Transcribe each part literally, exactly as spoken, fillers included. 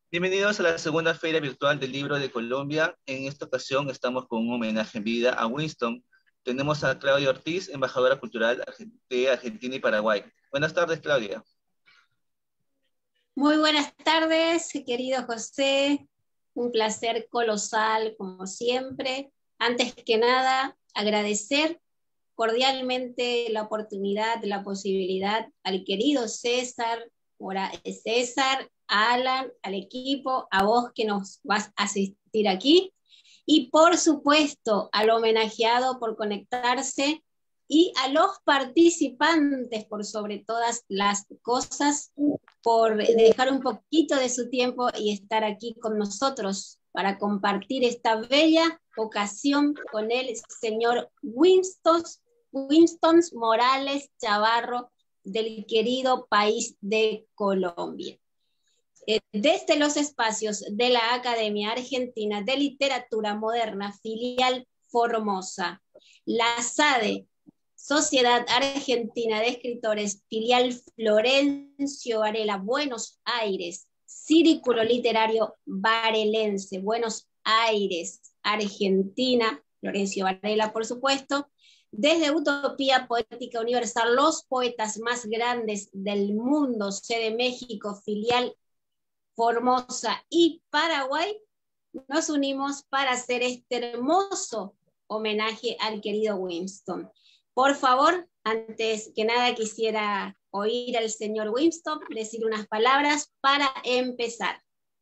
Bienvenidos a la segunda Feria Virtual del Libro de Colombia. En esta ocasión estamos con un homenaje en vida a Winston. Tenemos a Claudia Ortiz, embajadora cultural de Argentina y Paraguay. Buenas tardes, Claudia. Muy buenas tardes, querido José. Un placer colosal, como siempre. Antes que nada, agradecer cordialmente la oportunidad, la posibilidad al querido César, César, a Alan, al equipo, a vos que nos vas a asistir aquí, y por supuesto al homenajeado por conectarse y a los participantes por sobre todas las cosas, por dejar un poquito de su tiempo y estar aquí con nosotros para compartir esta bella ocasión con el señor Winston, Winston Morales Chavarro, del querido país de Colombia. Eh, desde los espacios de la Academia Argentina de Literatura Moderna, filial Formosa, la SADE, Sociedad Argentina de Escritores, filial Florencio Varela, Buenos Aires, Círculo Literario Varelense, Buenos Aires, Argentina, Florencio Varela, por supuesto. Desde Utopía Poética Universal, los poetas más grandes del mundo, sede México, filial Formosa y Paraguay, nos unimos para hacer este hermoso homenaje al querido Winston. Por favor, antes que nada quisiera oír al señor Winston decir unas palabras para empezar.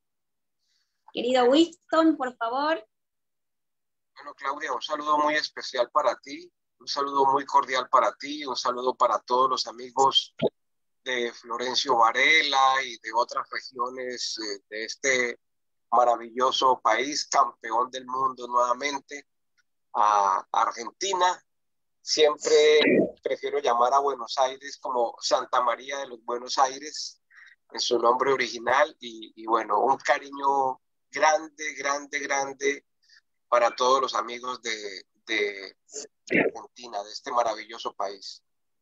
Querido Winston, por favor. Bueno, Claudia, un saludo muy especial para ti, un saludo muy cordial para ti, un saludo para todos los amigos de Florencio Varela y de otras regiones eh, de este maravilloso país, campeón del mundo nuevamente, a Argentina. Siempre prefiero llamar a Buenos Aires como Santa María de los Buenos Aires, en su nombre original, y, y bueno, un cariño grande, grande, grande para todos los amigos de, de, de Argentina, de este maravilloso país.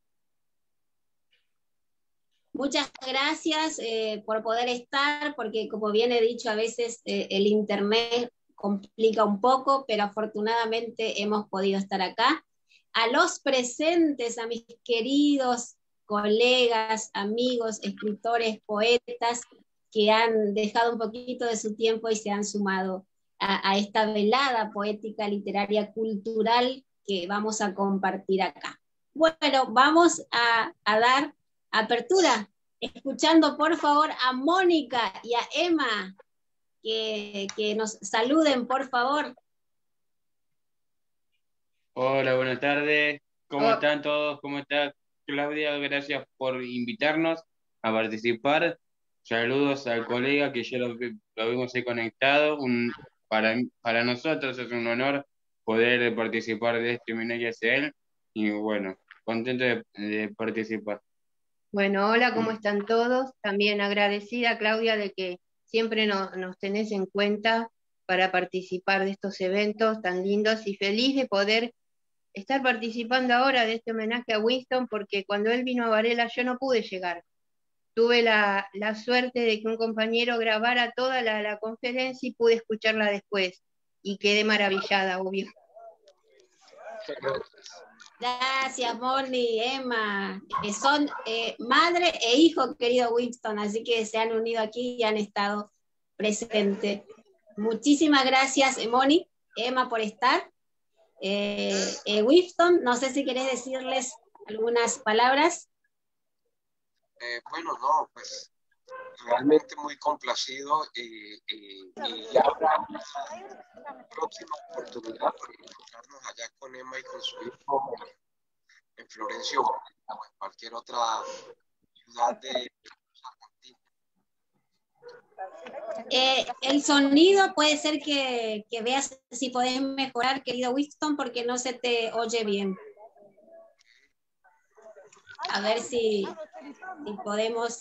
Muchas gracias eh, por poder estar, porque como bien he dicho, a veces eh, el internet complica un poco, pero afortunadamente hemos podido estar acá. A los presentes, a mis queridos colegas, amigos, escritores, poetas, que han dejado un poquito de su tiempo y se han sumado a, a esta velada poética, literaria, cultural que vamos a compartir acá. Bueno, vamos a, a dar apertura, escuchando por favor a Mónica y a Emma, que, que nos saluden por favor. Hola, buenas tardes. ¿Cómo Oh. están todos? ¿Cómo está Claudia? Gracias por invitarnos a participar. Saludos al colega que ya lo, lo vimos ahí conectado. Un, para, para nosotros es un honor poder participar de este homenaje hacia él. Y bueno, contento de, de participar. Bueno, hola, ¿cómo están todos? También agradecida, Claudia, de que siempre no, nos tenés en cuenta para participar de estos eventos tan lindos, y feliz de poder estar participando ahora de este homenaje a Winston, porque cuando él vino a Varela yo no pude llegar. Tuve la, la suerte de que un compañero grabara toda la, la conferencia y pude escucharla después, y quedé maravillada, obvio. Gracias, Moni, Emma, que son eh, madre e hijo, querido Winston, así que se han unido aquí y han estado presentes. Muchísimas gracias, Moni, Emma, por estar. Eh, eh, Winston, no sé si querés decirles algunas palabras. Eh, bueno, no, pues realmente muy complacido, y, y, y ya habrá una próxima oportunidad para encontrarnos allá con Emma y con su hijo en Florencio o en cualquier otra ciudad de Argentina. Eh, el sonido puede ser que, que veas si podés mejorar, querido Winston, porque no se te oye bien. A ver si, si podemos.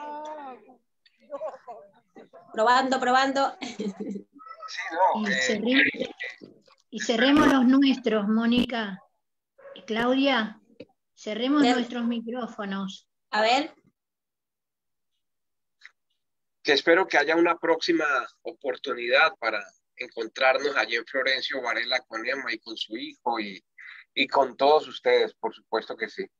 Probando, probando. Sí, no, Y, eh, cerremos, y cerremos los nuestros, Mónica. Claudia, cerremos Cer- nuestros micrófonos. A ver. que espero que haya una próxima oportunidad para encontrarnos allí en Florencio Varela con Emma y con su hijo y, y con todos ustedes, por supuesto que sí.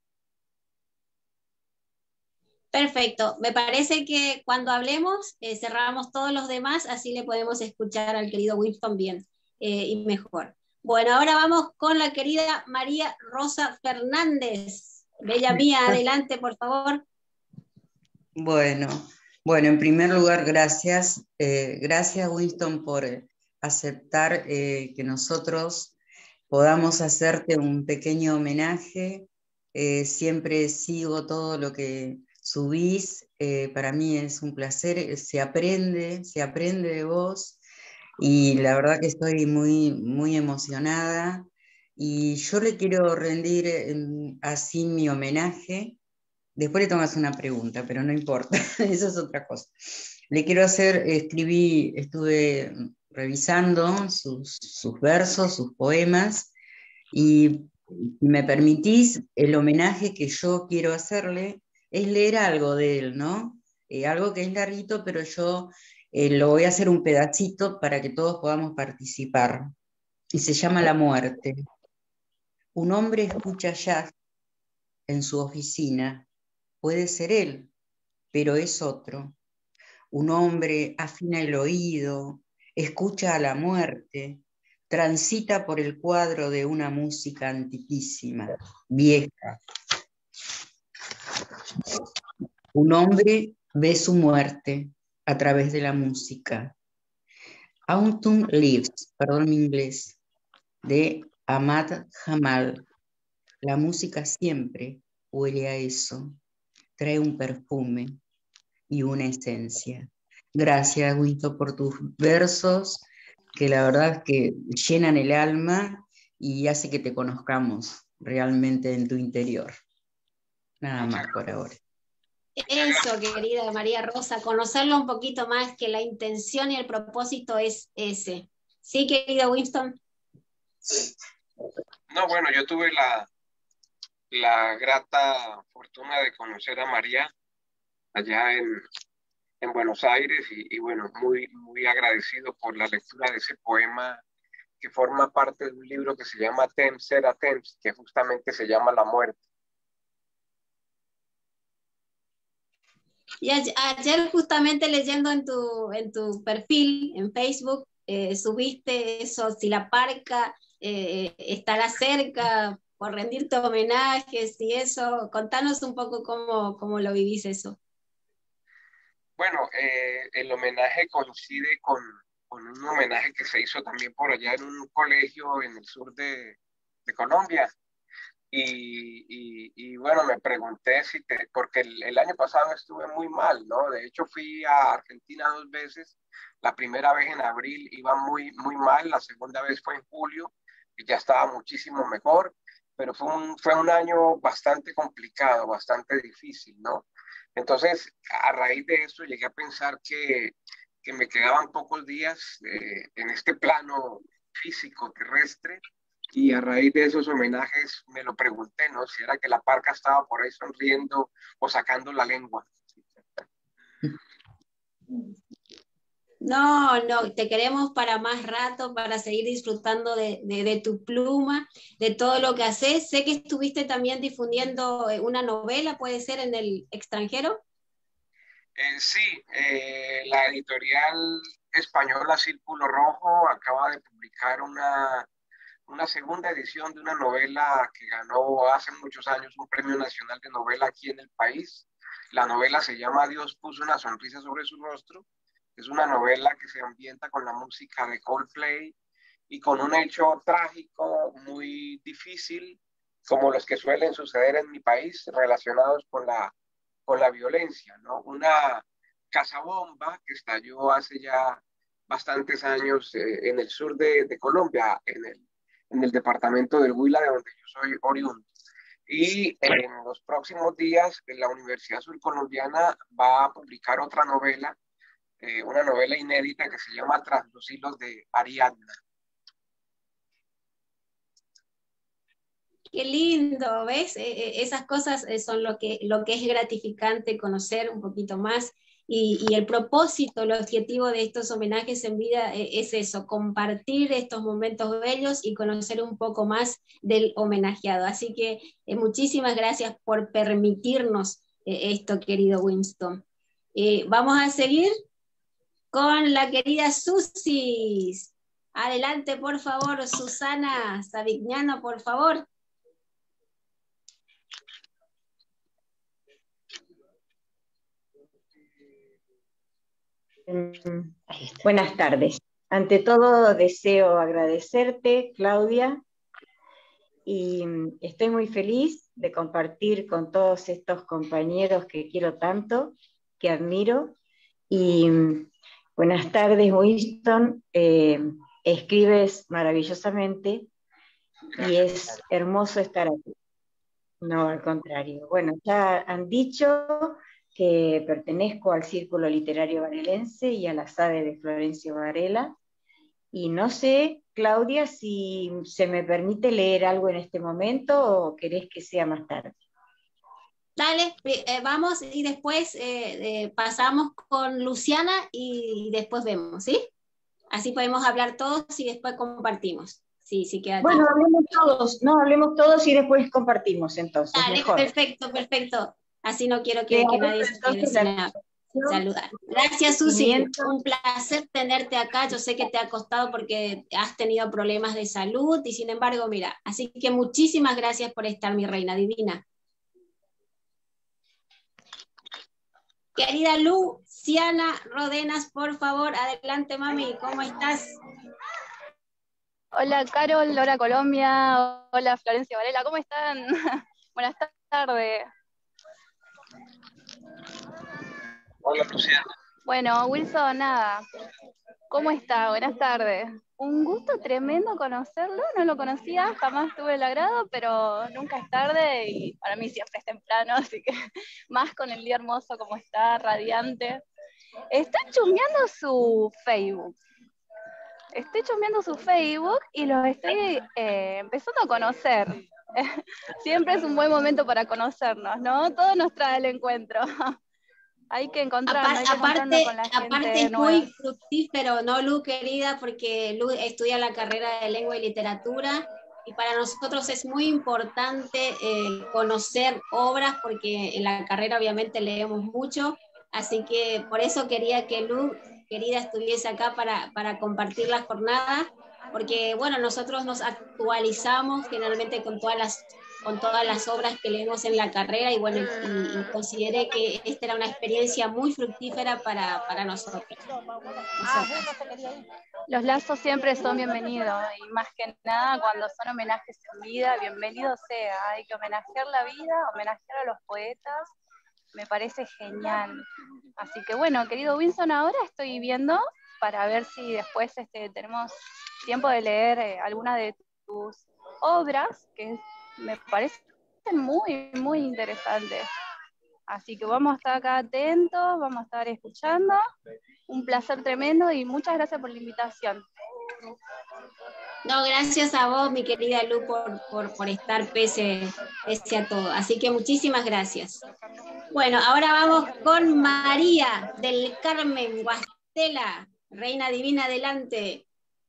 Perfecto, me parece que cuando hablemos eh, cerramos todos los demás, así le podemos escuchar al querido Winston bien eh, y mejor. Bueno, ahora vamos con la querida María Rosa Fernández. Bella mía, adelante, por favor. Bueno, bueno, en primer lugar, gracias. Eh, gracias, Winston, por aceptar eh, que nosotros podamos hacerte un pequeño homenaje. Eh, siempre sigo todo lo que subís, eh, para mí es un placer, se aprende, se aprende de vos, y la verdad que estoy muy, muy emocionada, y yo le quiero rendir eh, así mi homenaje. Después le tomas una pregunta, pero no importa, eso es otra cosa. Le quiero hacer, escribí, estuve revisando sus, sus versos, sus poemas, y si me permitís, el homenaje que yo quiero hacerle es leer algo de él, ¿no? Eh, algo que es larguito, pero yo eh, lo voy a hacer un pedacito para que todos podamos participar. Y se llama La muerte. Un hombre escucha jazz en su oficina. Puede ser él, pero es otro. Un hombre afina el oído, escucha a la muerte, transita por el cuadro de una música antiquísima, vieja. Un hombre ve su muerte a través de la música. Autumn Leaves, perdón mi inglés, de Ahmad Jamal. La música siempre huele a eso, trae un perfume y una esencia. Gracias, Winston, por tus versos, que la verdad es que llenan el alma y hace que te conozcamos realmente en tu interior. Nada más por ahora. Eso, querida María Rosa, conocerlo un poquito más, que la intención y el propósito es ese. ¿Sí, querido Winston? No, bueno, yo tuve la, la grata fortuna de conocer a María allá en, en Buenos Aires y, y bueno, muy, muy agradecido por la lectura de ese poema que forma parte de un libro que se llama Temps Era Temps, que justamente se llama La muerte. Y ayer justamente leyendo en tu, en tu perfil en Facebook, eh, subiste eso, si la parca eh, estará cerca por rendirte homenajes y eso. Contanos un poco cómo, cómo lo vivís eso. Bueno, eh, el homenaje coincide con, con un homenaje que se hizo también por allá en un colegio en el sur de, de Colombia. Y, y, y bueno, me pregunté si te, porque el, el año pasado estuve muy mal, ¿no? De hecho fui a Argentina dos veces, la primera vez en abril iba muy, muy mal, la segunda vez fue en julio y ya estaba muchísimo mejor, pero fue un, fue un año bastante complicado, bastante difícil, ¿no? Entonces, a raíz de eso llegué a pensar que, que me quedaban pocos días eh, en este plano físico terrestre. Y a raíz de esos homenajes me lo pregunté, ¿no? Si era que la parca estaba por ahí sonriendo o sacando la lengua. No, no, te queremos para más rato, para seguir disfrutando de, de, de tu pluma, de todo lo que haces. Sé que estuviste también difundiendo una novela, ¿puede ser, en el extranjero? Eh, sí, eh, la editorial española Círculo Rojo acaba de publicar una... una segunda edición de una novela que ganó hace muchos años un premio nacional de novela aquí en el país. La novela se llama Dios puso una sonrisa sobre su rostro. Es una novela que se ambienta con la música de Coldplay y con un hecho trágico muy difícil, como los que suelen suceder en mi país relacionados con la, con la violencia, ¿no? Una casabomba que estalló hace ya bastantes años eh, en el sur de, de Colombia, en el en el departamento del Huila, de donde yo soy oriundo. Y en los próximos días, la Universidad Surcolombiana va a publicar otra novela, eh, una novela inédita que se llama Tras los hilos de Ariadna. Qué lindo, ¿ves? Eh, esas cosas son lo que, lo que es gratificante, conocer un poquito más Y, y el propósito, el objetivo de estos homenajes en vida es eso, compartir estos momentos bellos y conocer un poco más del homenajeado. Así que eh, muchísimas gracias por permitirnos eh, esto, querido Winston. Eh, vamos a seguir con la querida Susi. Adelante, por favor, Susana Savignano, por favor. Buenas tardes. Ante todo, deseo agradecerte, Claudia, y estoy muy feliz de compartir con todos estos compañeros que quiero tanto, que admiro. Y buenas tardes, Winston. Eh, escribes maravillosamente y es hermoso estar aquí. No, al contrario. Bueno, ya han dicho que pertenezco al Círculo Literario Varelense y a la SADE de Florencio Varela. Y no sé, Claudia, si se me permite leer algo en este momento o querés que sea más tarde. Dale, eh, vamos y después eh, eh, pasamos con Luciana y después vemos, ¿sí? Así podemos hablar todos y después compartimos. Sí, sí queda bueno, tiempo. hablemos todos, no, hablemos todos y después compartimos entonces. Dale, mejor. perfecto, perfecto. Así no quiero que, que nadie se quede sin la... saludar. Gracias, Susi. Un placer tenerte acá. Yo sé que te ha costado porque has tenido problemas de salud y sin embargo, mira, así que muchísimas gracias por estar, mi reina divina. Querida Luciana Rodenas, por favor, adelante, mami, ¿cómo estás? Hola, Carol, Laura Colombia, hola, Florencia Varela, ¿cómo están? Buenas tardes. Hola, Luciana. Bueno, Wilson, nada, ¿cómo está? Buenas tardes. Un gusto tremendo conocerlo, no lo conocía, jamás tuve el agrado, pero nunca es tarde y para mí siempre es temprano, así que más con el día hermoso como está, radiante. Estoy chusmeando su Facebook. Estoy chusmeando su Facebook y lo estoy eh, empezando a conocer. Siempre es un buen momento para conocernos, ¿no? Todo nos trae el encuentro. Hay que encontrarnos, hay que encontrarnos con la gente aparte es nueva. muy fructífero, ¿no, Lu, querida? Porque Lu estudia la carrera de lengua y literatura y para nosotros es muy importante eh, conocer obras porque en la carrera obviamente leemos mucho, así que por eso quería que Lu, querida, estuviese acá para, para compartir la jornada, porque bueno, nosotros nos actualizamos generalmente con todas las con todas las obras que leemos en la carrera y bueno, y, y consideré que esta era una experiencia muy fructífera para, para nosotros. nosotros. Los lazos siempre son bienvenidos y más que nada cuando son homenajes en vida, bienvenido sea. Hay que homenajear la vida, homenajear a los poetas, me parece genial. Así que bueno, querido Winston, ahora estoy viendo para ver si después este, tenemos tiempo de leer eh, alguna de tus obras, que me parecen muy, muy interesantes. Así que vamos a estar acá atentos, vamos a estar escuchando. Un placer tremendo y muchas gracias por la invitación. No, gracias a vos, mi querida Lu, por, por, por estar pese, pese a todo. Así que muchísimas gracias. Bueno, ahora vamos con María del Carmen Guastela. Reina Divina, adelante.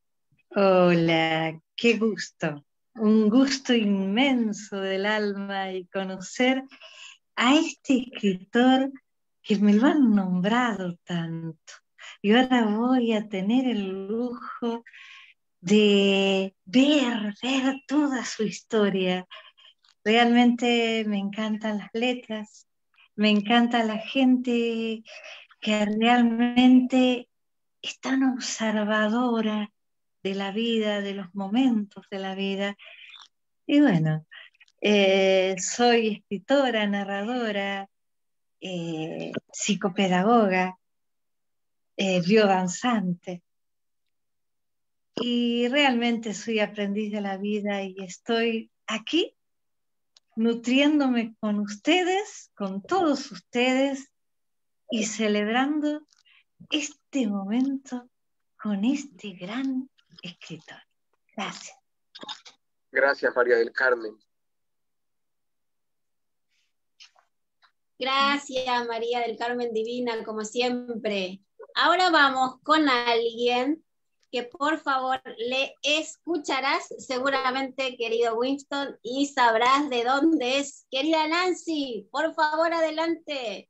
Hola, qué gusto. Un gusto inmenso del alma y conocer a este escritor que me lo han nombrado tanto. Y ahora voy a tener el lujo de ver, ver toda su historia. Realmente me encantan las letras, me encanta la gente que realmente es tan observadora de la vida, de los momentos de la vida. Y bueno, eh, soy escritora, narradora, eh, psicopedagoga, eh, biodanzante. Y realmente soy aprendiz de la vida y estoy aquí nutriéndome con ustedes, con todos ustedes y celebrando este momento con este gran escritor. Gracias. Gracias, María del Carmen. Gracias, María del Carmen Divina, como siempre. Ahora vamos con alguien que por favor le escucharás seguramente, querido Winston, y sabrás de dónde es. Querida Nancy, por favor, adelante.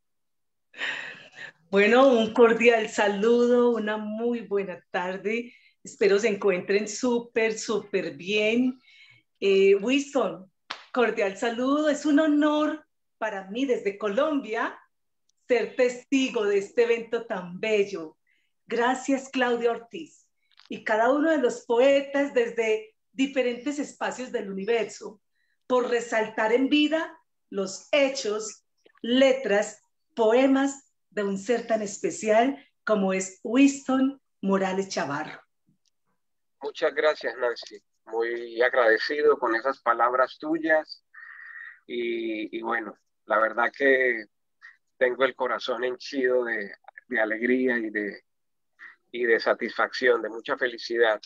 Bueno, un cordial saludo, una muy buena tarde. Espero se encuentren súper, súper bien. Eh, Winston, cordial saludo. Es un honor para mí desde Colombia ser testigo de este evento tan bello. Gracias, Claudia Ortiz, y cada uno de los poetas desde diferentes espacios del universo, por resaltar en vida los hechos, letras, poemas de un ser tan especial como es Winston Morales Chavarro. Muchas gracias, Nancy. Muy agradecido con esas palabras tuyas. Y, y bueno, la verdad que tengo el corazón henchido de, de alegría y de, y de satisfacción, de mucha felicidad.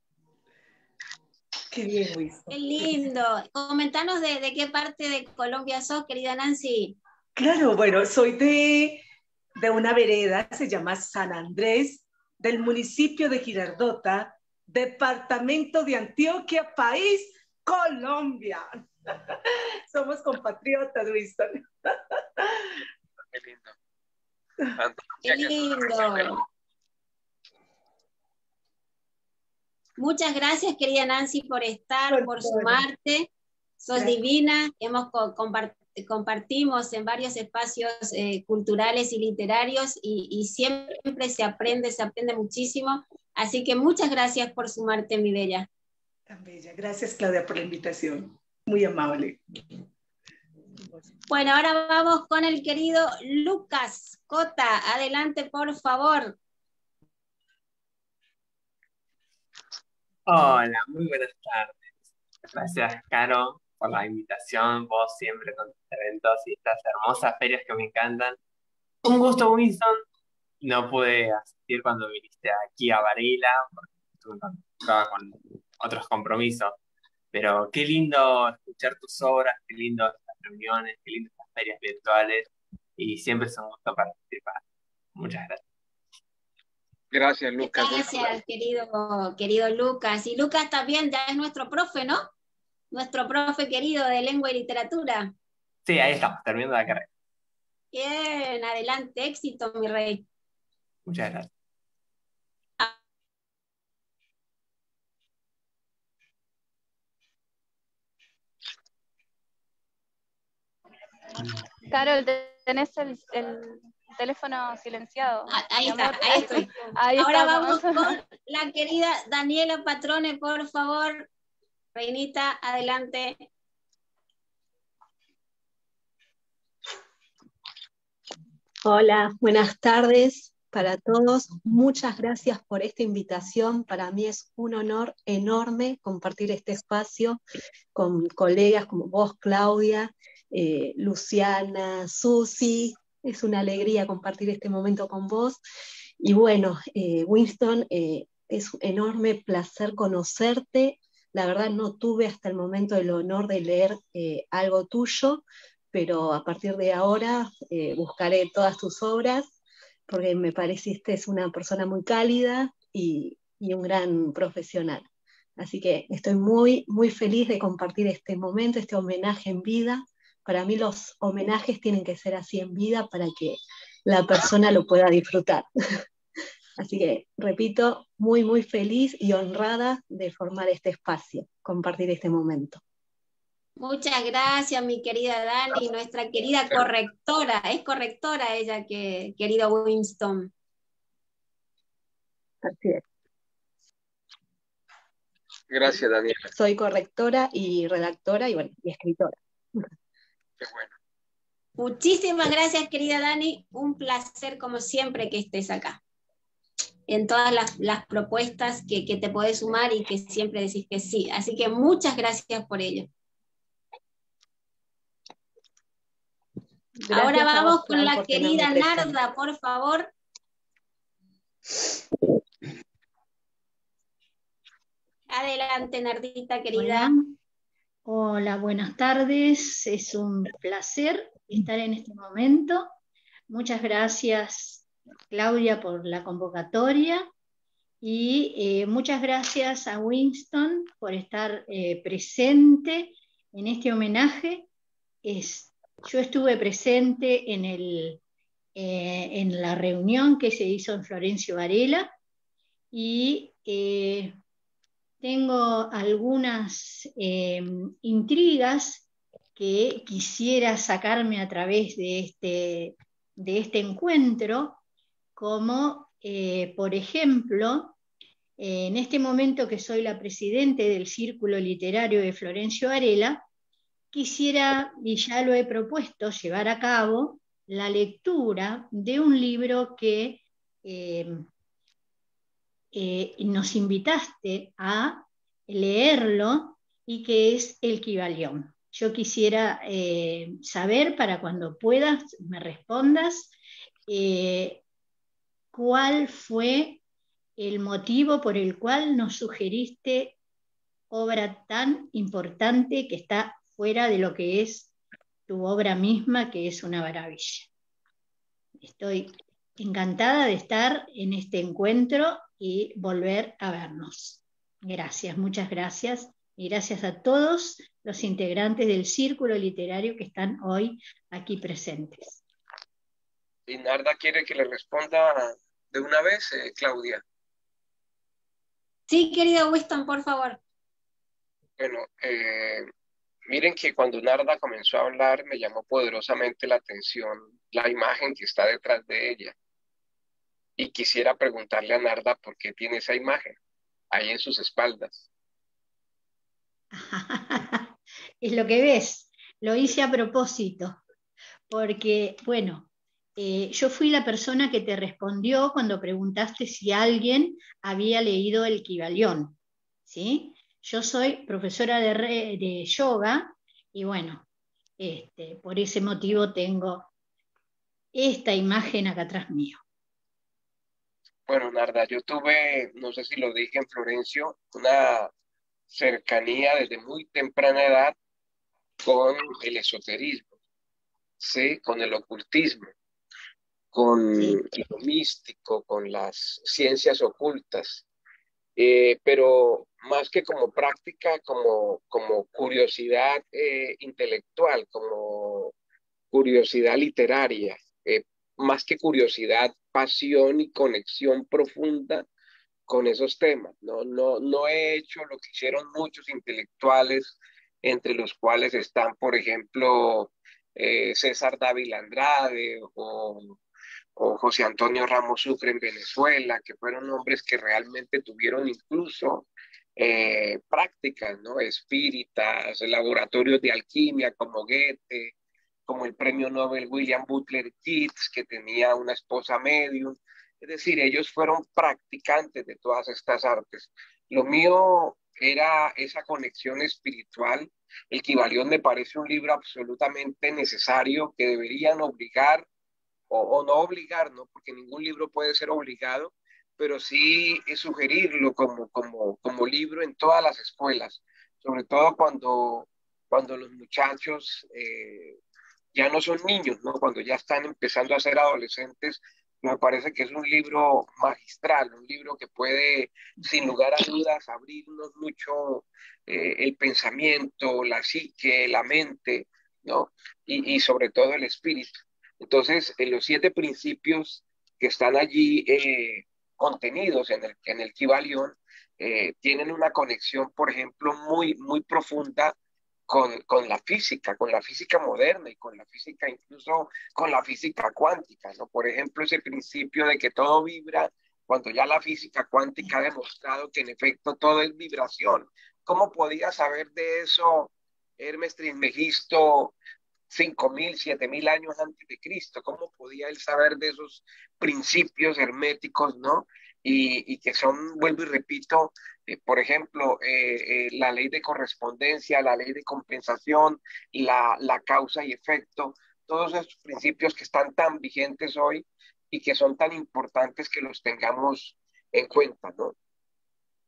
Qué bien, Winston. Qué lindo. Comentanos de, de qué parte de Colombia sos, querida Nancy. Claro, bueno, soy de, de una vereda, se llama San Andrés, del municipio de Girardota, departamento de Antioquia, país Colombia. Somos compatriotas, Winston. Qué lindo. Qué lindo. Muchas gracias, querida Nancy, por estar, por sumarte. Sos gracias. Divina. Hemos compart compartimos en varios espacios eh, culturales y literarios y, y siempre se aprende, se aprende muchísimo. Así que muchas gracias por sumarte, mi bella. Tan bella. Gracias, Claudia, por la invitación. Muy amable. Bueno, ahora vamos con el querido Lucas Cota. Adelante, por favor. Hola, muy buenas tardes. Gracias, Caro, por la invitación. Vos siempre con tus eventos y estas hermosas ferias que me encantan. Un gusto, Winston. No pude asistir cuando viniste aquí a Varela, porque estuve con, estaba con otros compromisos. Pero qué lindo escuchar tus obras, qué lindo estas reuniones, qué lindo estas ferias virtuales. Y siempre es un gusto participar. Muchas gracias. Gracias, Lucas. Gracias, querido, querido Lucas. Y Lucas también ya es nuestro profe, ¿no? Nuestro profe querido de lengua y literatura. Sí, ahí estamos, terminando la carrera. Bien, adelante, éxito, mi rey. Muchas gracias. Carol, tenés el, el teléfono silenciado. Ah, ahí está, ahí estoy. Ahí Ahora estamos. vamos con la querida Daniela Patrone, por favor. Reinita, adelante. Hola, buenas tardes para todos. Muchas gracias por esta invitación. Para mí es un honor enorme compartir este espacio con colegas como vos, Claudia, eh, Luciana, Susi. Es una alegría compartir este momento con vos. Y bueno, eh, Winston, eh, es un enorme placer conocerte. La verdad no tuve hasta el momento el honor de leer eh, algo tuyo, pero a partir de ahora eh, buscaré todas tus obras, porque me pareciste una persona muy cálida y, y un gran profesional. Así que estoy muy, muy feliz de compartir este momento, este homenaje en vida. Para mí los homenajes tienen que ser así en vida para que la persona lo pueda disfrutar. Así que, repito, muy, muy feliz y honrada de formar este espacio, compartir este momento. Muchas gracias, mi querida Dani, nuestra querida correctora. Es correctora ella, que, querido Winston. Así es. Gracias, Daniela. Soy correctora y redactora y, bueno, y escritora. Qué bueno. Muchísimas gracias, querida Dani. Un placer, como siempre, que estés acá. En todas las, las propuestas que, que te podés sumar y que siempre decís que sí. Así que muchas gracias por ello. Gracias. Ahora vamos vos, con la querida Narda, por favor. Adelante, Nardita, querida. Hola. Hola, buenas tardes. Es un placer estar en este momento. Muchas gracias, Claudia, por la convocatoria y eh, muchas gracias a Winston por estar eh, presente en este homenaje. Es, yo estuve presente en, el, eh, en la reunión que se hizo en Florencio Varela y eh, tengo algunas eh, intrigas que quisiera sacarme a través de este, de este encuentro, como eh, por ejemplo, eh, en este momento que soy la presidente del Círculo Literario de Florencio Varela, quisiera, y ya lo he propuesto, llevar a cabo la lectura de un libro que eh, eh, nos invitaste a leerlo y que es El Kybalión. Yo quisiera eh, saber, para cuando puedas me respondas, eh, cuál fue el motivo por el cual nos sugeriste obra tan importante que está fuera de lo que es tu obra misma, que es una maravilla. Estoy encantada de estar en este encuentro y volver a vernos. Gracias, muchas gracias. Y gracias a todos los integrantes del Círculo Literario que están hoy aquí presentes. Y Narda quiere que le responda de una vez, eh, Claudia. Sí, querido Winston, por favor. Bueno, eh, miren que cuando Narda comenzó a hablar me llamó poderosamente la atención la imagen que está detrás de ella. Y quisiera preguntarle a Narda por qué tiene esa imagen ahí en sus espaldas. Es lo que ves, lo hice a propósito, porque, bueno, eh, yo fui la persona que te respondió cuando preguntaste si alguien había leído el Kybalión, ¿sí? Yo soy profesora de, re, de yoga y, bueno, este, por ese motivo tengo esta imagen acá atrás mío. Bueno, Narda, yo tuve, no sé si lo dije en Florencio, una cercanía desde muy temprana edad con el esoterismo, ¿sí? Con el ocultismo, con sí. lo místico, con las ciencias ocultas, eh, pero más que como práctica, como, como curiosidad eh, intelectual, como curiosidad literaria, eh, más que curiosidad, pasión y conexión profunda con esos temas. No, no, no he hecho lo que hicieron muchos intelectuales, entre los cuales están, por ejemplo, eh, César Dávila Andrade o, o José Antonio Ramos Sucre en Venezuela, que fueron hombres que realmente tuvieron incluso eh, prácticas, ¿no? Espíritas, laboratorios de alquimia como Goethe, como el premio Nobel William Butler Yeats, que tenía una esposa medium. Es decir, ellos fueron practicantes de todas estas artes. Lo mío era esa conexión espiritual. El Kybalión me parece un libro absolutamente necesario que deberían obligar, o, o no obligar, ¿no? Porque ningún libro puede ser obligado, pero sí sugerirlo como, como, como libro en todas las escuelas, sobre todo cuando, cuando los muchachos eh, ya no son niños, ¿no? Cuando ya están empezando a ser adolescentes. Me parece que es un libro magistral, un libro que puede, sin lugar a dudas, abrirnos mucho eh, el pensamiento, la psique, la mente, ¿no? Y, y sobre todo el espíritu. Entonces, en los siete principios que están allí eh, contenidos en el, en el Kybalión, eh, tienen una conexión, por ejemplo, muy, muy profunda Con, con la física, con la física moderna y con la física, incluso con la física cuántica, ¿no? Por ejemplo, ese principio de que todo vibra, cuando ya la física cuántica ha demostrado que en efecto todo es vibración. ¿Cómo podía saber de eso Hermes Trismegisto cinco mil, siete mil años antes de Cristo? ¿Cómo podía él saber de esos principios herméticos, ¿no? Y, y que son, vuelvo y repito, eh, por ejemplo, eh, eh, la ley de correspondencia, la ley de compensación, la, la causa y efecto, todos esos principios que están tan vigentes hoy y que son tan importantes que los tengamos en cuenta, ¿no?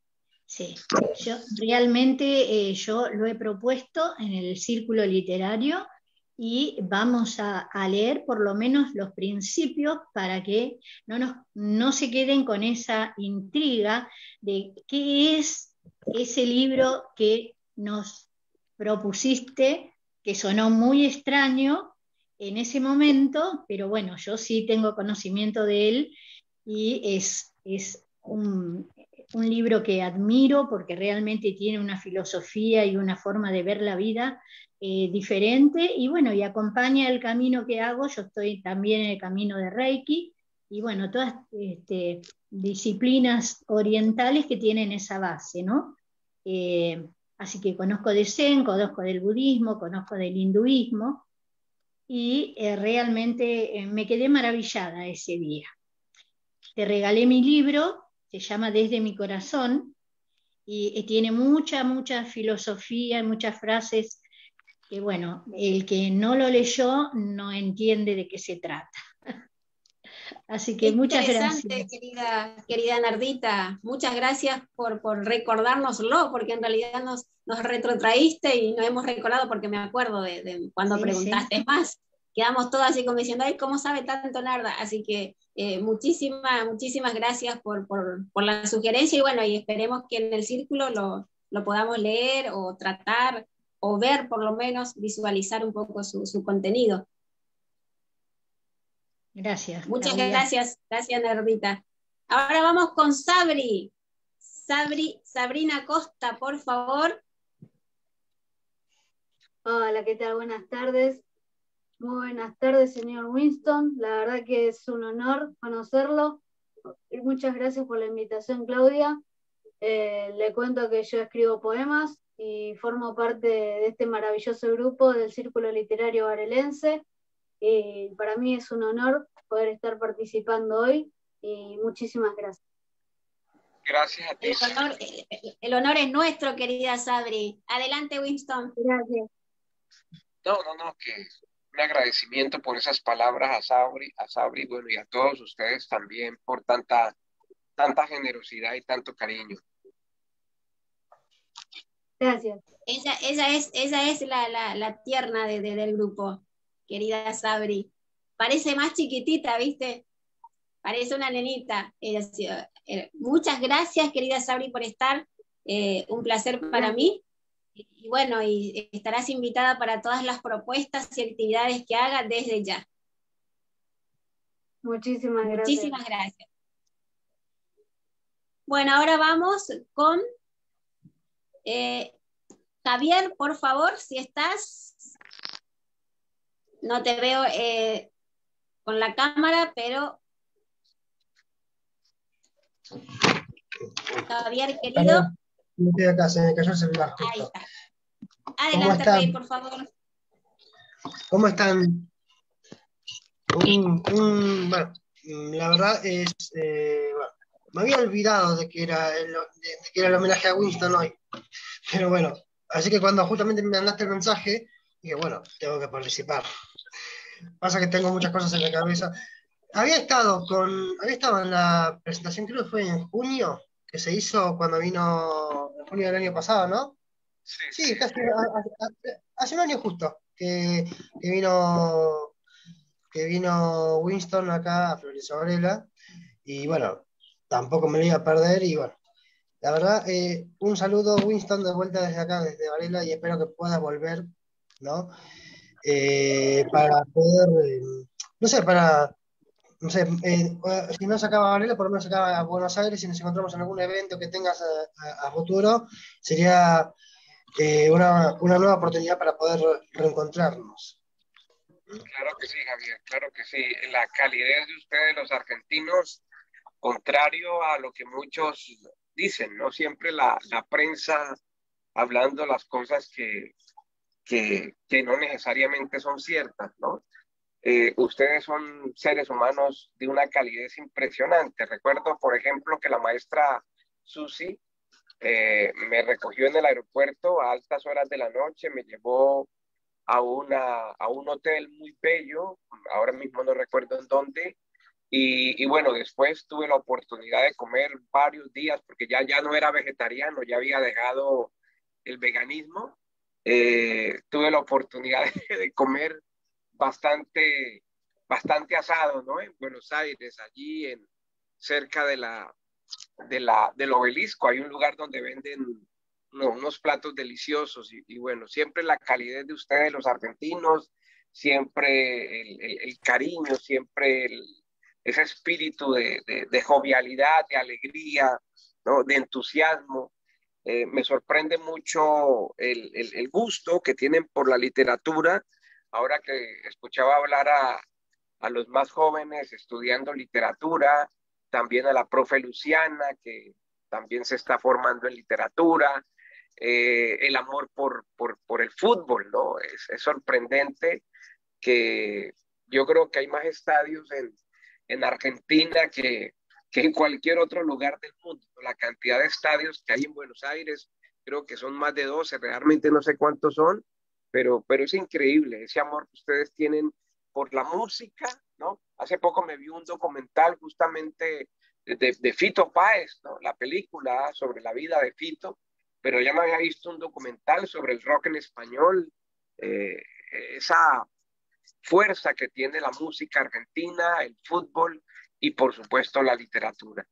Sí, yo realmente eh, yo lo he propuesto en el círculo literario y vamos a, a leer por lo menos los principios para que no, nos, no se queden con esa intriga de qué es ese libro que nos propusiste, que sonó muy extraño en ese momento, pero bueno, yo sí tengo conocimiento de él y es, es un, un libro que admiro porque realmente tiene una filosofía y una forma de ver la vida eh, diferente y bueno, y acompaña el camino que hago. Yo estoy también en el camino de Reiki y bueno, todas este, disciplinas orientales que tienen esa base, ¿no? Eh, así que conozco de Zen, conozco del budismo, conozco del hinduismo y eh, realmente eh, me quedé maravillada ese día. Te regalé mi libro, se llama Desde mi corazón, y, y tiene mucha, mucha filosofía y muchas frases que, bueno, el que no lo leyó no entiende de qué se trata. Así que muchas Interesante, gracias. querida, querida Nardita. Muchas gracias por, por recordárnoslo, porque en realidad nos, nos retrotraíste y nos hemos recordado, porque me acuerdo de, de cuando Sí, preguntaste sí. más. Quedamos todos así como diciendo, ay, ¿cómo sabe tanto Narda? Así que eh, muchísimas, muchísimas gracias por, por, por la sugerencia y bueno, y esperemos que en el círculo lo, lo podamos leer o tratar o ver, por lo menos visualizar un poco su, su contenido. Gracias, Muchas Claudia. gracias, gracias Nardita. Ahora vamos con Sabri. Sabri, Sabrina Costa, por favor. Hola, ¿qué tal? Buenas tardes. Muy buenas tardes, señor Winston. La verdad que es un honor conocerlo. Y muchas gracias por la invitación, Claudia. Eh, le cuento que yo escribo poemas y formo parte de este maravilloso grupo del Círculo Literario Varelense. Y para mí es un honor poder estar participando hoy y muchísimas gracias. Gracias a ti. El honor, el, el honor es nuestro, querida Sabri. Adelante, Winston. Gracias. No, no, no, que un agradecimiento por esas palabras a Sabri, a Sabri, bueno, y a todos ustedes también por tanta, tanta generosidad y tanto cariño. Gracias. Ella, ella es, ella es la, la, la tierna de, de, del grupo, querida Sabri. Parece más chiquitita, ¿viste? Parece una nenita. Ella, eh, muchas gracias, querida Sabri, por estar. Eh, un placer para mí. Y, y bueno, y estarás invitada para todas las propuestas y actividades que haga desde ya. Muchísimas gracias. Muchísimas gracias. Bueno, ahora vamos con eh, Javier, por favor, si estás. No te veo eh, con la cámara, pero... Javier, querido. No estoy acá, se me cayó el celular. Ahí está. Adelante, Rey, por favor. ¿Cómo están? Un, un, bueno, la verdad es, eh, bueno, me había olvidado de que, era el, de, de que era el homenaje a Winston hoy, pero bueno, así que cuando justamente me mandaste el mensaje, dije, bueno, tengo que participar. Pasa que tengo muchas cosas en la cabeza. Había estado con, había estado en la presentación, creo que fue en junio, que se hizo cuando vino, en junio del año pasado, ¿no? Sí, sí casi hace, hace un año justo, que, que vino que vino Winston acá a Florencio Varela, y bueno, tampoco me lo iba a perder, y bueno, la verdad, eh, un saludo Winston de vuelta desde acá, desde Varela, y espero que puedas volver, ¿no? Eh, para poder, eh, no sé, para... No sé, eh, si no se acaba Varela, por lo menos se acaba a Buenos Aires, si nos encontramos en algún evento que tengas a, a, a futuro, sería eh, una, una nueva oportunidad para poder reencontrarnos. Claro que sí, Javier, claro que sí. La calidez de ustedes, los argentinos, contrario a lo que muchos dicen, ¿no? Siempre la, la prensa hablando las cosas que, que, que no necesariamente son ciertas, ¿no? Eh, ustedes son seres humanos de una calidez impresionante. Recuerdo, por ejemplo, que la maestra Susi eh, me recogió en el aeropuerto a altas horas de la noche, me llevó a, una, a un hotel muy bello, ahora mismo no recuerdo en dónde, Y, y bueno, después tuve la oportunidad de comer varios días, porque ya, ya no era vegetariano, ya había dejado el veganismo. Eh, tuve la oportunidad de, de comer bastante, bastante asado, ¿no? En Buenos Aires, allí en, cerca de la, de la, del obelisco, hay un lugar donde venden no, unos platos deliciosos y, y bueno, siempre la calidez de ustedes, los argentinos, siempre el, el, el cariño, siempre el, ese espíritu de, de, de jovialidad, de alegría, ¿no? De entusiasmo. Eh, me sorprende mucho el, el, el gusto que tienen por la literatura. Ahora que escuchaba hablar a, a los más jóvenes estudiando literatura, también a la profe Luciana, que también se está formando en literatura, eh, el amor por, por, por el fútbol, ¿no? Es, es sorprendente que yo creo que hay más estadios en, en Argentina que, que en cualquier otro lugar del mundo. La cantidad de estadios que hay en Buenos Aires, creo que son más de doce, realmente no sé cuántos son, pero, pero es increíble ese amor que ustedes tienen por la música, ¿no? Hace poco me vi un documental justamente de, de Fito Páez, ¿no? La película sobre la vida de Fito, pero ya me había visto un documental sobre el rock en español, eh, esa fuerza que tiene la música argentina, el fútbol y por supuesto la literatura.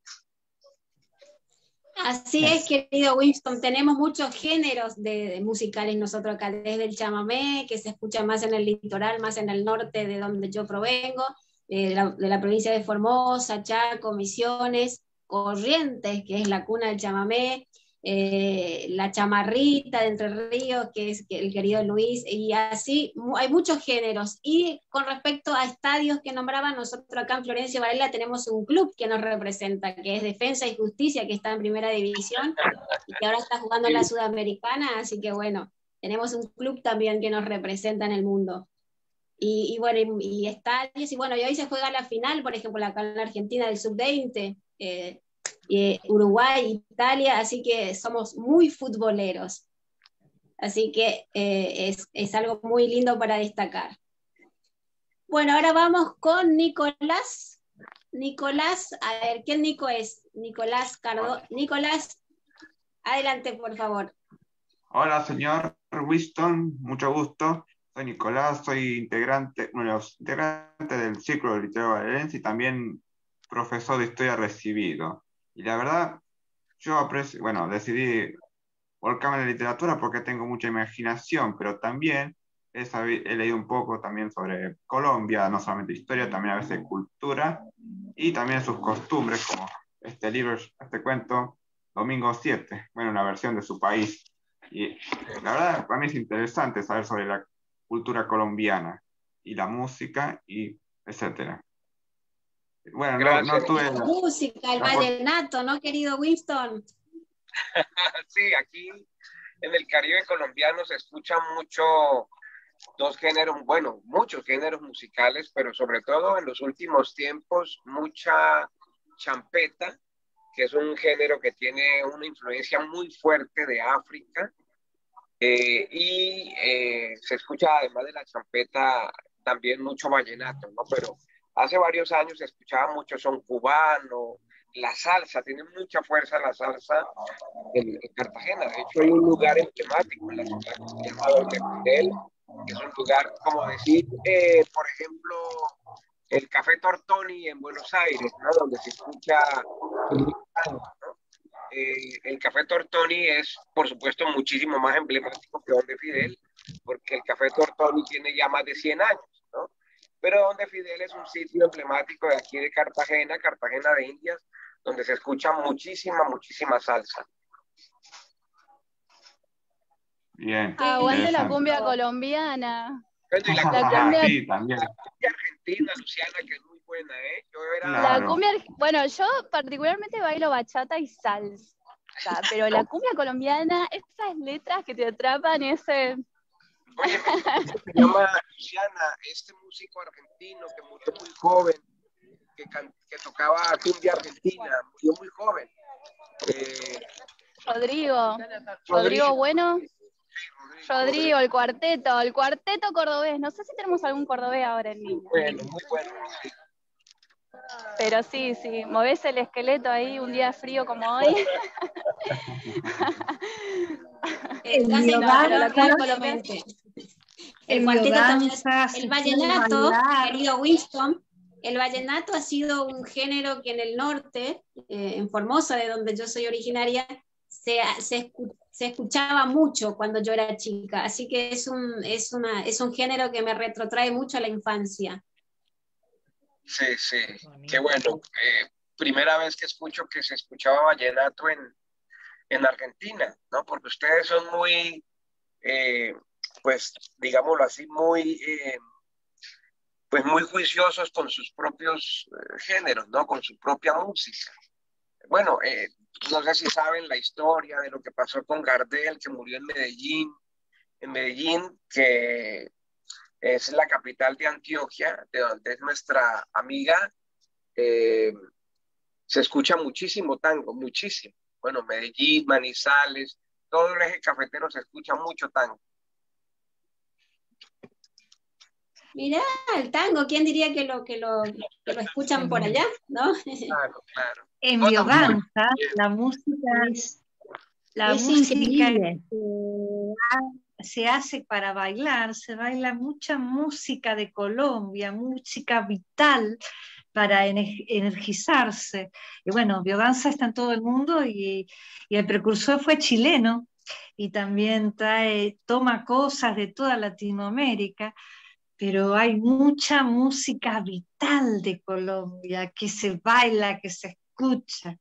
Así es, querido Winston, tenemos muchos géneros de, de musicales nosotros acá, desde el chamamé, que se escucha más en el litoral, más en el norte de donde yo provengo, de la, de la provincia de Formosa, Chaco, Misiones, Corrientes, que es la cuna del chamamé, eh, la chamarrita de Entre Ríos, que es el querido Luis, y así hay muchos géneros. Y con respecto a estadios que nombraban, nosotros acá en Florencio Varela tenemos un club que nos representa, que es Defensa y Justicia, que está en primera división y que ahora está jugando en la Sudamericana, así que bueno, tenemos un club también que nos representa en el mundo. Y, y bueno, y, y estadios, y bueno, y hoy se juega la final, por ejemplo, acá en la Argentina del sub veinte, eh, eh, Uruguay, Italia, así que somos muy futboleros. Así que eh, es, es algo muy lindo para destacar. Bueno, ahora vamos con Nicolás. Nicolás, a ver, ¿quién Nico es? Nicolás Cardo. Nicolás, adelante, por favor. Hola, señor Winston, mucho gusto. Soy Nicolás, soy integrante, uno de los integrantes del Círculo Literario Varelense y también profesor de historia recibido. Y la verdad, yo aprecio, bueno, decidí volcarme en la literatura porque tengo mucha imaginación, pero también he, sabido, he leído un poco también sobre Colombia, no solamente historia, también a veces cultura, y también sus costumbres, como este libro, este cuento, Domingo siete, bueno, una versión de su país. Y la verdad, para mí es interesante saber sobre la cultura colombiana, y la música, y etcétera. Bueno, no, no tuve... La música, el vallenato, ¿no, querido Winston? Sí, aquí en el Caribe colombiano se escuchan mucho dos géneros, bueno, muchos géneros musicales, pero sobre todo en los últimos tiempos mucha champeta, que es un género que tiene una influencia muy fuerte de África, eh, y eh, se escucha además de la champeta también mucho vallenato, ¿no? Pero hace varios años se escuchaba mucho son cubano, la salsa, tiene mucha fuerza la salsa en, en Cartagena. De hecho, hay un lugar emblemático en la ciudad que se llama Donde Fidel, que es un lugar, como decir, eh, por ejemplo, el Café Tortoni en Buenos Aires, ¿no? Donde se escucha, ¿no? Eh, el Café Tortoni es, por supuesto, muchísimo más emblemático que Donde Fidel, porque el Café Tortoni tiene ya más de cien años, ¿no? Pero Donde Fidel es un sitio emblemático de aquí de Cartagena, Cartagena de Indias, donde se escucha muchísima, muchísima salsa. Bien. Aguante la cumbia colombiana. Bueno, y la, la cumbia, sí, también. La cumbia argentina, Luciana, que es muy buena, ¿eh? Yo era... La cumbia, bueno, yo particularmente bailo bachata y salsa, pero la cumbia colombiana, esas letras que te atrapan, ese... Oye, se llama Luciana, este músico argentino que murió muy joven, que, can, que tocaba cumbia argentina, murió muy joven. Eh, Rodrigo, Rodrigo Bueno, sí, Rodrigo, Rodrigo, el cuarteto, el cuarteto cordobés, no sé si tenemos algún cordobés ahora en línea. Bueno, muy bueno. Sí. Pero sí, sí, movés el esqueleto ahí un día frío como hoy. El, Casi no, pero la claro, Colombia. El cuarteto también es, el vallenato, querido Winston, el vallenato ha sido un género que en el norte, eh, en Formosa, de donde yo soy originaria, se, se, se escuchaba mucho cuando yo era chica, así que es un, es, una, es un género que me retrotrae mucho a la infancia. Sí, sí, qué bueno. Eh, primera vez que escucho que se escuchaba vallenato en, en Argentina, ¿no? Porque ustedes son muy, eh, pues, digámoslo así, muy, eh, pues muy juiciosos con sus propios eh, géneros, ¿no? Con su propia música. Bueno, eh, no sé si saben la historia de lo que pasó con Gardel, que murió en Medellín, en Medellín, que es la capital de Antioquia, de donde es nuestra amiga. Eh, se escucha muchísimo tango, muchísimo. Bueno, Medellín, Manizales, todo el eje cafetero se escucha mucho tango. Mirá, el tango, ¿quién diría que lo, que lo, que lo escuchan por allá, ¿no? Claro, claro. En Bioganza, la música, la es música increíble. que se hace para bailar, se baila mucha música de Colombia, música vital para energizarse. Y bueno, Bioganza está en todo el mundo y, y el precursor fue chileno y también trae, toma cosas de toda Latinoamérica, pero hay mucha música vital de Colombia que se baila, que se escucha.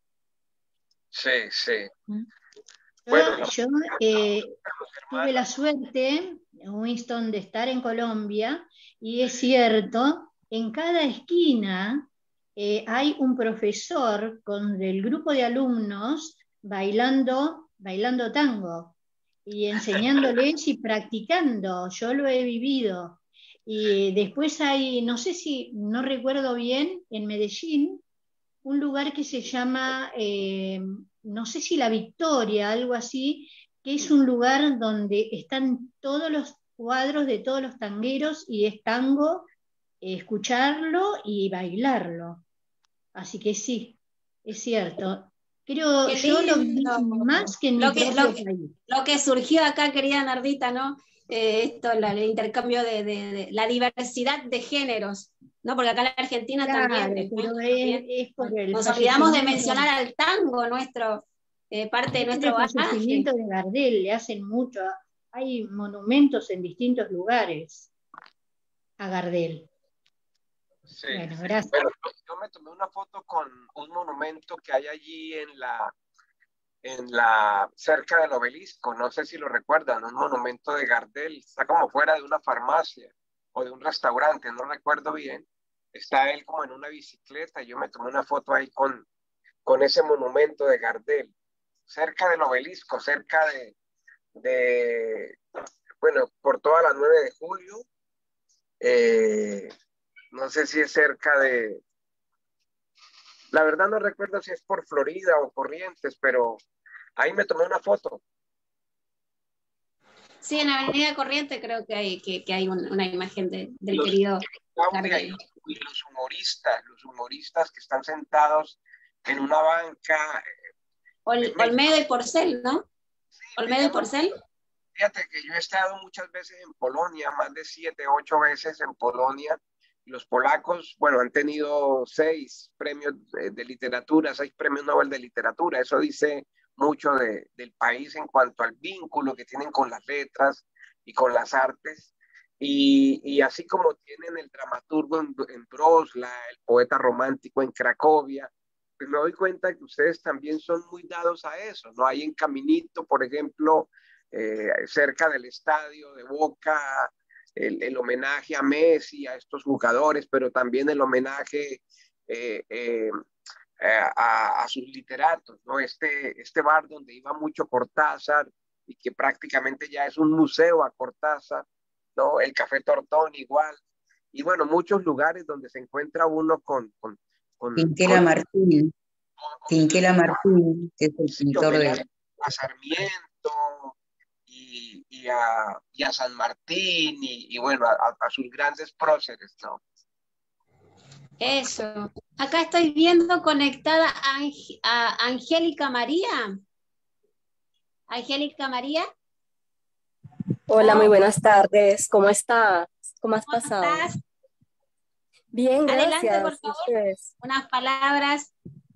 Sí, sí. Yo, Bueno, yo eh, tuve la suerte, Winston, de estar en Colombia, y es cierto, en cada esquina eh, hay un profesor con el grupo de alumnos bailando, bailando tango y enseñándoles y practicando. Yo lo he vivido. Y después hay, no sé si, no recuerdo bien, en Medellín, un lugar que se llama, eh, no sé si La Victoria, algo así, que es un lugar donde están todos los cuadros de todos los tangueros y es tango, eh, escucharlo y bailarlo. Así que sí, es cierto. Creo, Qué yo lo vi lindo. más que en Lo mi que, propio lo, que, país. lo que surgió acá, querida Nardita, ¿no? Eh, esto, la, el intercambio de, de, de la diversidad de géneros, ¿no? Porque acá en la Argentina Claro, también, pero también es, es por el nos olvidamos de fallecimiento. mencionar al tango, nuestro, eh, parte de Es nuestro el bagaje. fallecimiento de Gardel, le hacen mucho. Hay monumentos en distintos lugares a Gardel. Sí, bueno, sí. gracias. Bueno, yo me tomé una foto con un monumento que hay allí en la, en la, cerca del obelisco, no sé si lo recuerdan, un monumento de Gardel, está como fuera de una farmacia o de un restaurante, no recuerdo bien, está él como en una bicicleta, y yo me tomé una foto ahí con, con ese monumento de Gardel, cerca del obelisco, cerca de, de bueno, por toda la nueve de julio, eh, no sé si es cerca de, la verdad no recuerdo si es por Florida o Corrientes, pero ahí me tomé una foto. Sí, en la Avenida Corriente creo que hay, que, que hay un, una imagen de, del los, querido Gardel. Y los humoristas, los humoristas que están sentados en una banca. Ol, Olmedo y Porcel, ¿no? Sí, Olmedo y Porcel. Fíjate que yo he estado muchas veces en Polonia, más de siete, ocho veces en Polonia. Los polacos, bueno, han tenido seis premios de, de literatura, seis premios Nobel de literatura. Eso dice mucho de, del país en cuanto al vínculo que tienen con las letras y con las artes. Y, y así como tienen el dramaturgo en, en Wrocław, el poeta romántico en Cracovia, pues me doy cuenta que ustedes también son muy dados a eso, ¿no? Hay en Caminito, por ejemplo, eh, cerca del estadio de Boca, el, el homenaje a Messi, a estos jugadores, pero también el homenaje eh, eh, a, a sus literatos, ¿no? Este, este bar donde iba mucho Cortázar y que prácticamente ya es un museo a Cortázar, ¿no? El Café Tortón igual. Y bueno, muchos lugares donde se encuentra uno con... con, con Quinquela con, Martín. Con, Quinquela Martín, que es el sí, pintor de... A Sarmiento y, y, a, y a San Martín y, y bueno, a, a sus grandes próceres, ¿no? Eso. Acá estoy viendo conectada a, Ang- a Angélica María. Angélica María. Hola, Oh, muy buenas tardes. ¿Cómo estás? ¿Cómo has ¿cómo pasado? estás? Bien, Adelante, por gracias. ¿Y favor. ustedes? Unas palabras.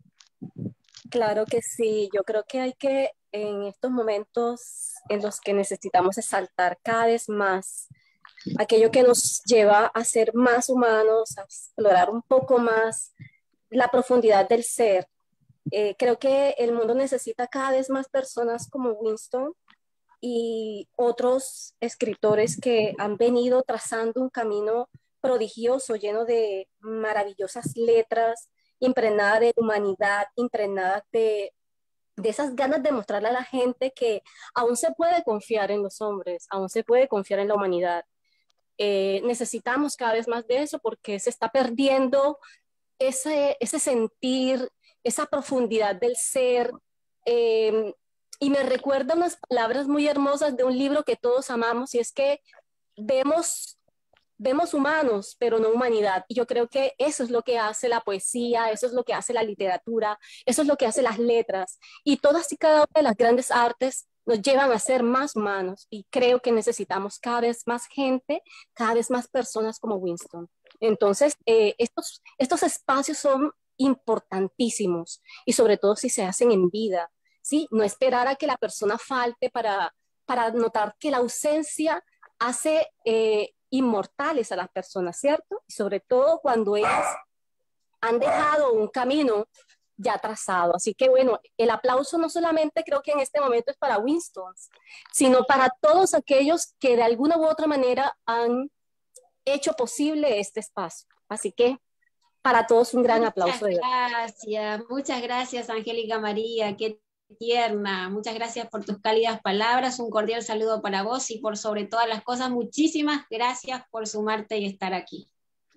Claro que sí. Yo creo que hay que, en estos momentos en los que necesitamos exaltar cada vez más aquello que nos lleva a ser más humanos, a explorar un poco más la profundidad del ser. Eh, creo que el mundo necesita cada vez más personas como Winston y otros escritores que han venido trazando un camino prodigioso, lleno de maravillosas letras, impregnada de humanidad, impregnada de, de esas ganas de mostrarle a la gente que aún se puede confiar en los hombres, aún se puede confiar en la humanidad. Eh, necesitamos cada vez más de eso porque se está perdiendo ese, ese sentir, esa profundidad del ser. Eh, y me recuerda unas palabras muy hermosas de un libro que todos amamos, y es que vemos, vemos humanos, pero no humanidad. Y yo creo que eso es lo que hace la poesía, eso es lo que hace la literatura, eso es lo que hace las letras. Y todas y cada una de las grandes artes nos llevan a ser más humanos. Y creo que necesitamos cada vez más gente, cada vez más personas como Winston. Entonces, eh, estos, estos espacios son importantísimos, y sobre todo si se hacen en vida, ¿sí? No esperar a que la persona falte para, para notar que la ausencia hace eh, inmortales a las personas, ¿cierto? Y sobre todo cuando ellas han dejado un camino ya trazado. Así que bueno, el aplauso no solamente creo que en este momento es para Winston, sino para todos aquellos que de alguna u otra manera han hecho posible este espacio. Así que para todos un gran Muchas aplauso. De gracias, muchas gracias, Angélica María, qué tierna. Muchas gracias por tus cálidas palabras, un cordial saludo para vos y por sobre todas las cosas, muchísimas gracias por sumarte y estar aquí.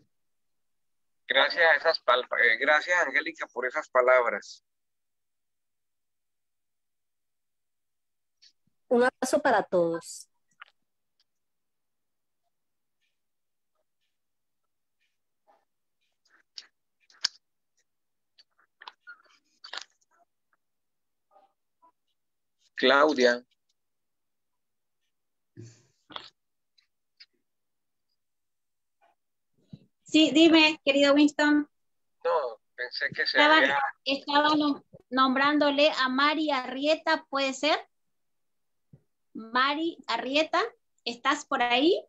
Gracias a esas palabras, eh, gracias Angélica por esas palabras. Un abrazo para todos. Claudia. Sí, dime, querido Winston. No, pensé que se Estaba, había... estaba nombrándole a Mari Arrieta, ¿puede ser? Mari Arrieta, ¿estás por ahí?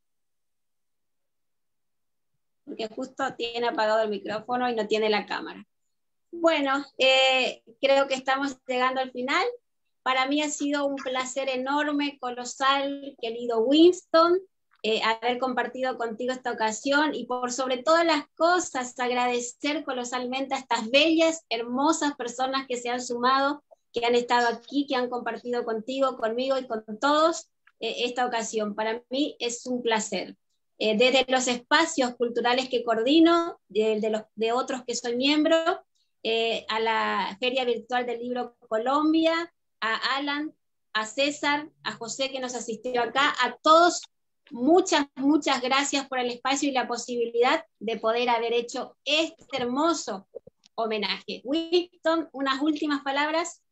Porque justo tiene apagado el micrófono y no tiene la cámara. Bueno, eh, creo que estamos llegando al final. Para mí ha sido un placer enorme, colosal, querido Winston, eh, haber compartido contigo esta ocasión, y por sobre todas las cosas agradecer colosalmente a estas bellas, hermosas personas que se han sumado, que han estado aquí, que han compartido contigo, conmigo y con todos eh, esta ocasión. Para mí es un placer. Eh, desde los espacios culturales que coordino, de, de, los, de otros que soy miembro, eh, a la Feria Virtual del Libro Colombia, a Alan, a César, a José que nos asistió acá, a todos, muchas, muchas gracias por el espacio y la posibilidad de poder haber hecho este hermoso homenaje. Winston, unas últimas palabras.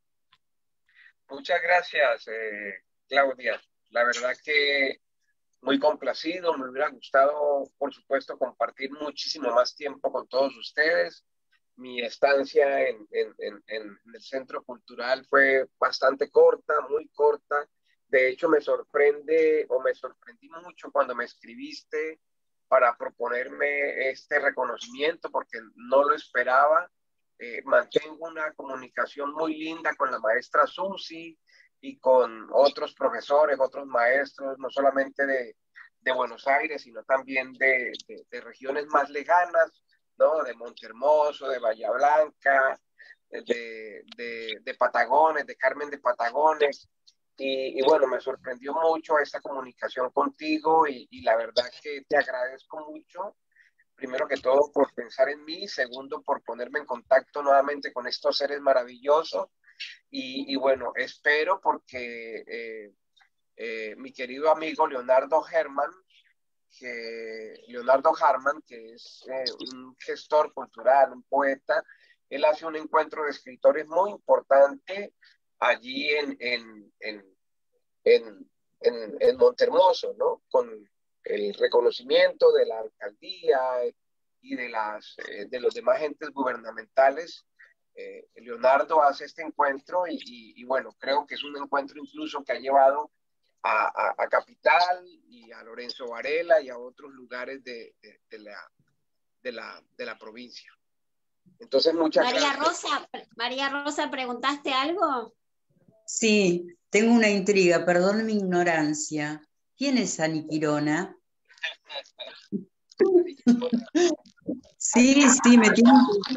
Muchas gracias, eh, Claudia. La verdad que muy complacido, me hubiera gustado, por supuesto, compartir muchísimo más tiempo con todos ustedes. Mi estancia en, en, en, en el Centro Cultural fue bastante corta, muy corta. De hecho, me sorprende o me sorprendí mucho cuando me escribiste para proponerme este reconocimiento, porque no lo esperaba. Eh, mantengo una comunicación muy linda con la maestra Susi y con otros profesores, otros maestros, no solamente de, de Buenos Aires, sino también de, de, de regiones más lejanas, ¿no? De Montehermoso, de Bahía Blanca, de, de, de Patagones, de Carmen de Patagones. Y, y bueno, me sorprendió mucho esta comunicación contigo y, y la verdad que te agradezco mucho. Primero que todo por pensar en mí, segundo por ponerme en contacto nuevamente con estos seres maravillosos y, y bueno, espero porque eh, eh, mi querido amigo Leonardo Herman que Leonardo Harman, que es eh, un gestor cultural, un poeta, él hace un encuentro de escritores muy importante allí en, en, en, en, en, en Montehermoso, ¿no? Con el reconocimiento de la alcaldía y de, las, eh, de los demás entes gubernamentales. Eh, Leonardo hace este encuentro y, y, y bueno, creo que es un encuentro incluso que ha llevado a, a, a Capital y a Lorenzo Varela y a otros lugares de, de, de, la, de, la, de la provincia. Entonces, muchas María gracias. Rosa, María Rosa, ¿preguntaste algo? Sí, tengo una intriga, perdón mi ignorancia. ¿Quién es Ani Quirona? Sí, sí, me tiene.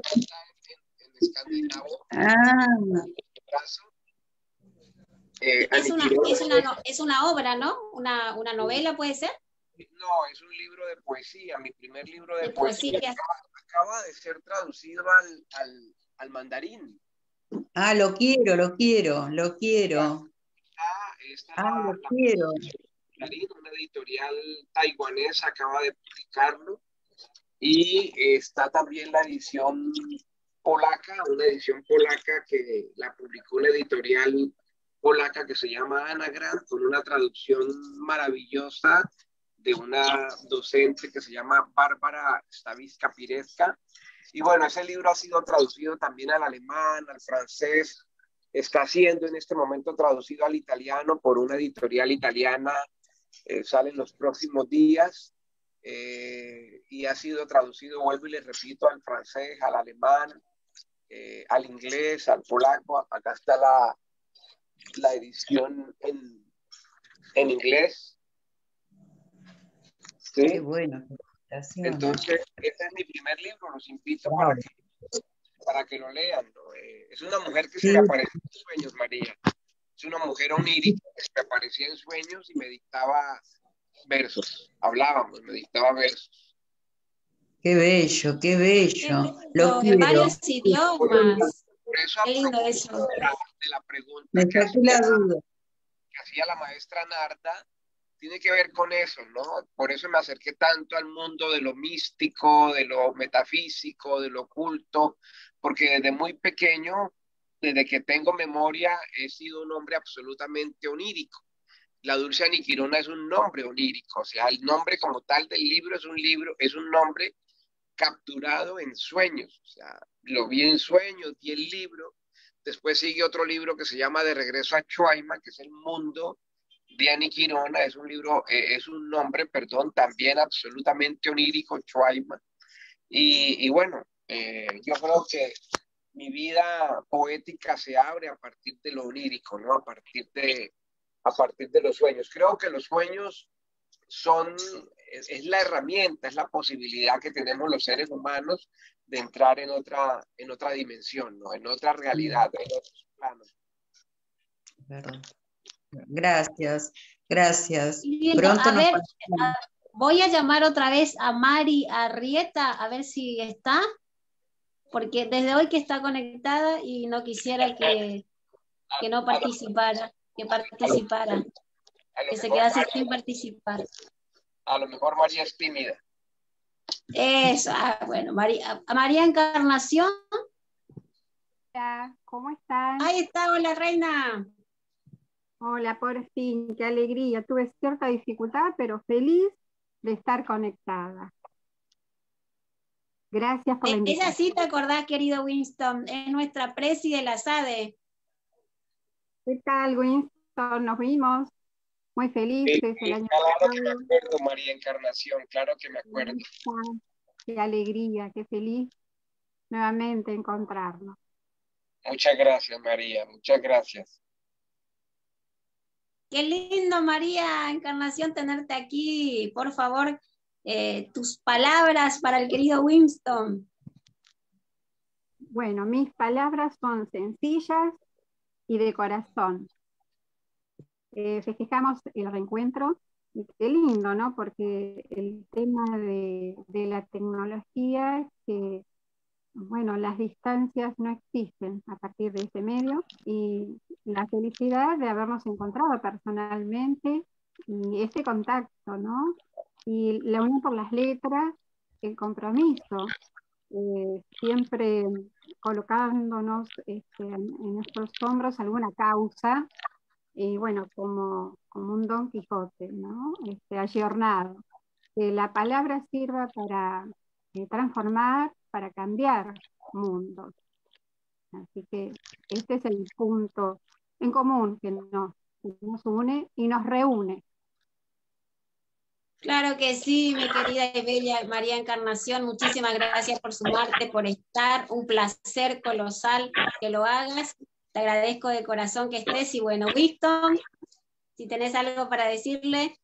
Ah. Eh, es, una, es, una, es una obra, ¿no? Una, una novela, ¿puede ser? No, es un libro de poesía, mi primer libro de, de poesía. poesía. Acaba, acaba de ser traducido al, al, al mandarín. Ah, lo quiero, lo quiero, lo quiero. Ah, esta ah la, lo la, quiero. Mandarín, una editorial taiwanesa, acaba de publicarlo. Y está también la edición polaca, una edición polaca que la publicó la editorial polaca que se llama Anagram, con una traducción maravillosa de una docente que se llama Bárbara Stavisca-Piresca. Y bueno, ese libro ha sido traducido también al alemán, al francés, está siendo en este momento traducido al italiano por una editorial italiana, eh, sale en los próximos días, eh, y ha sido traducido, vuelvo y les repito, al francés, al alemán, eh, al inglés, al polaco. Acá está la, la edición en, en inglés. ¿Sí? Qué bueno. Entonces, este es mi primer libro, los invito wow. para, que, para que lo lean, ¿no? Eh, es una mujer que sí. se me apareció en sueños, María. Es una mujer onírica que se me aparecía en sueños y me dictaba versos. Hablábamos, me dictaba versos. Qué bello, qué bello. Qué lo en quiero. varios idiomas. Por eso, qué lindo eso. De la, de la pregunta me que saqué la duda. que hacía la maestra Narda, tiene que ver con eso, ¿no? Por eso me acerqué tanto al mundo de lo místico, de lo metafísico, de lo oculto, porque desde muy pequeño, desde que tengo memoria, he sido un hombre absolutamente onírico. La Dulce Ani Quirona es un nombre onírico, o sea, el nombre como tal del libro es un libro, es un nombre capturado en sueños, o sea, lo vi en sueños, vi el libro. Después sigue otro libro que se llama De regreso a Chuaima, que es el mundo de Ani Quirona, es un libro, eh, es un nombre, perdón, también absolutamente onírico, Chuaima. Y, y bueno, eh, yo creo que mi vida poética se abre a partir de lo onírico, ¿no? A partir de, a partir de los sueños. Creo que los sueños son, es, es la herramienta, es la posibilidad que tenemos los seres humanos de entrar en otra, en otra dimensión, ¿no? En otra realidad, en otros planos. Perdón. Gracias, gracias. Lindo. Pronto a nos ver, a, voy a llamar otra vez a Mari Arrieta, a ver si está, porque desde hoy que está conectada y no quisiera que, que no participara, que participara, que se quedase María, sin participar. A lo mejor María es tímida. Eso, ah, bueno, María, a María Encarnación. Hola, ¿cómo están? Ahí está, hola reina. Hola, por fin, qué alegría. Tuve cierta dificultad, pero feliz de estar conectada. Gracias por la invitación. Esa sí te acordás, querido Winston, es nuestra presi de la SADE. ¿Qué tal, Winston? Nos vimos muy felices sí, el año claro pasado. Que me acuerdo, María Encarnación, claro que me acuerdo. Qué alegría, qué feliz nuevamente encontrarnos. Muchas gracias, María, muchas gracias. Qué lindo, María Encarnación, tenerte aquí. Por favor, eh, tus palabras para el querido Winston. Bueno, mis palabras son sencillas y de corazón. Eh, festejamos el reencuentro, y qué lindo, ¿no? Porque el tema de, de la tecnología, que, bueno, las distancias no existen a partir de ese medio, y la felicidad de habernos encontrado personalmente, y este contacto, ¿no? y la unión por las letras, el compromiso, eh, siempre colocándonos este, en, en nuestros hombros alguna causa, y bueno, como, como un Don Quijote, ¿no? Este, ayornado. Que la palabra sirva para eh, transformar, para cambiar mundos. Así que este es el punto en común que nos, que nos une y nos reúne. Claro que sí, mi querida y bella María Encarnación, muchísimas gracias por sumarte, por estar, un placer colosal que lo hagas, te agradezco de corazón que estés, y bueno, Winston, si tenés algo para decirle.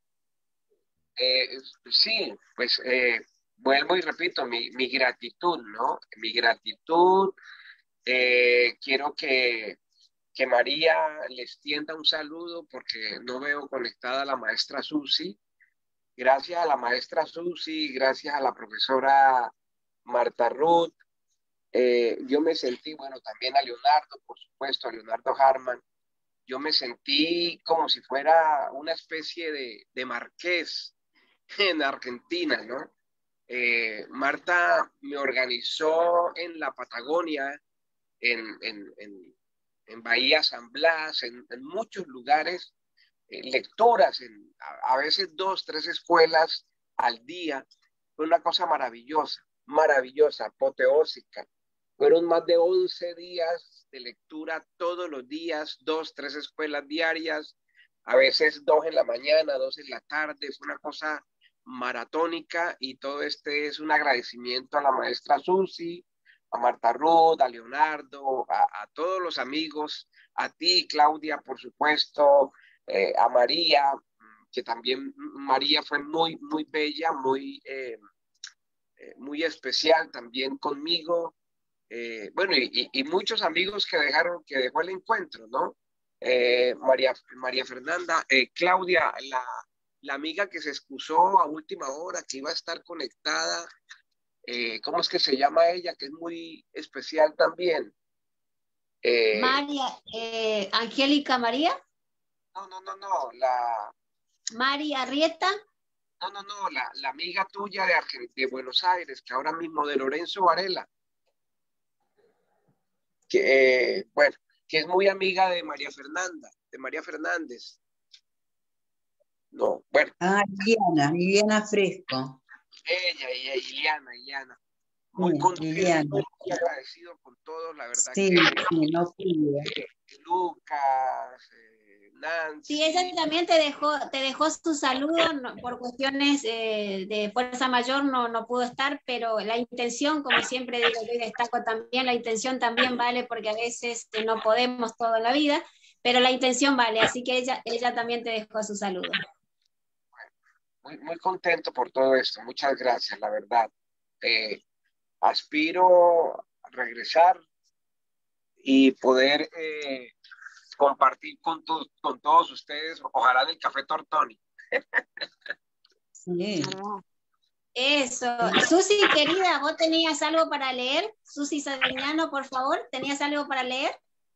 Eh, sí, pues eh, vuelvo y repito, mi, mi gratitud, ¿no? Mi gratitud, eh, quiero que, que María les tienda un saludo porque no veo conectada a la maestra Susi. Gracias a la maestra Susi, gracias a la profesora Marta Ruth, eh, yo me sentí, bueno, también a Leonardo, por supuesto, a Leonardo Harman, yo me sentí como si fuera una especie de, de marqués en Argentina, ¿no? Eh, Marta me organizó en la Patagonia, en, en, en, en Bahía San Blas, en, en muchos lugares, eh, lecturas, en, a, a veces dos, tres escuelas al día. Fue una cosa maravillosa, maravillosa, apoteósica. Fueron más de once días de lectura todos los días, dos, tres escuelas diarias, a veces dos en la mañana, dos en la tarde. Fue una cosa maratónica, y todo este es un agradecimiento a la maestra Susi, a Marta Ruth, a Leonardo, a, a todos los amigos, a ti, Claudia, por supuesto, eh, a María, que también María fue muy, muy bella, muy, eh, eh, muy especial también conmigo. Eh, bueno, y, y muchos amigos que dejaron, que dejó el encuentro, ¿no? Eh, María, María Fernanda, eh, Claudia, la, la amiga que se excusó a última hora, que iba a estar conectada, eh, ¿cómo es que se llama ella? Que es muy especial también. Eh, María, eh, Angélica María. No, no, no, no, la... María Arrieta. No, no, no, la, la amiga tuya de, Argent de Buenos Aires, que ahora mismo, de Lorenzo Varela. Que, eh, bueno, que es muy amiga de María Fernanda, de María Fernández. No, bueno. Ah, Liliana, Liliana Fresco. Ella, ella, Liliana, Liliana. Muy Sí, contento, Liliana. muy agradecido con todos, la verdad. Sí, que, sí, no fui. eh, Lucas, eh, Nancy. Sí, ella también te dejó, te dejó su saludo, no, por cuestiones eh, de fuerza mayor no, no pudo estar, pero la intención, como siempre digo yo y destaco también, la intención también vale, porque a veces eh, no podemos todo en la vida, pero la intención vale, así que ella, ella también te dejó su saludo. Muy, muy contento por todo esto, muchas gracias, la verdad. Eh, aspiro a regresar y poder eh, compartir con, to con todos ustedes, ojalá del Café Tortoni. Sí. Eso. Susi, querida, ¿vos tenías algo para leer? Susi Sadignano, por favor, ¿tenías algo para leer?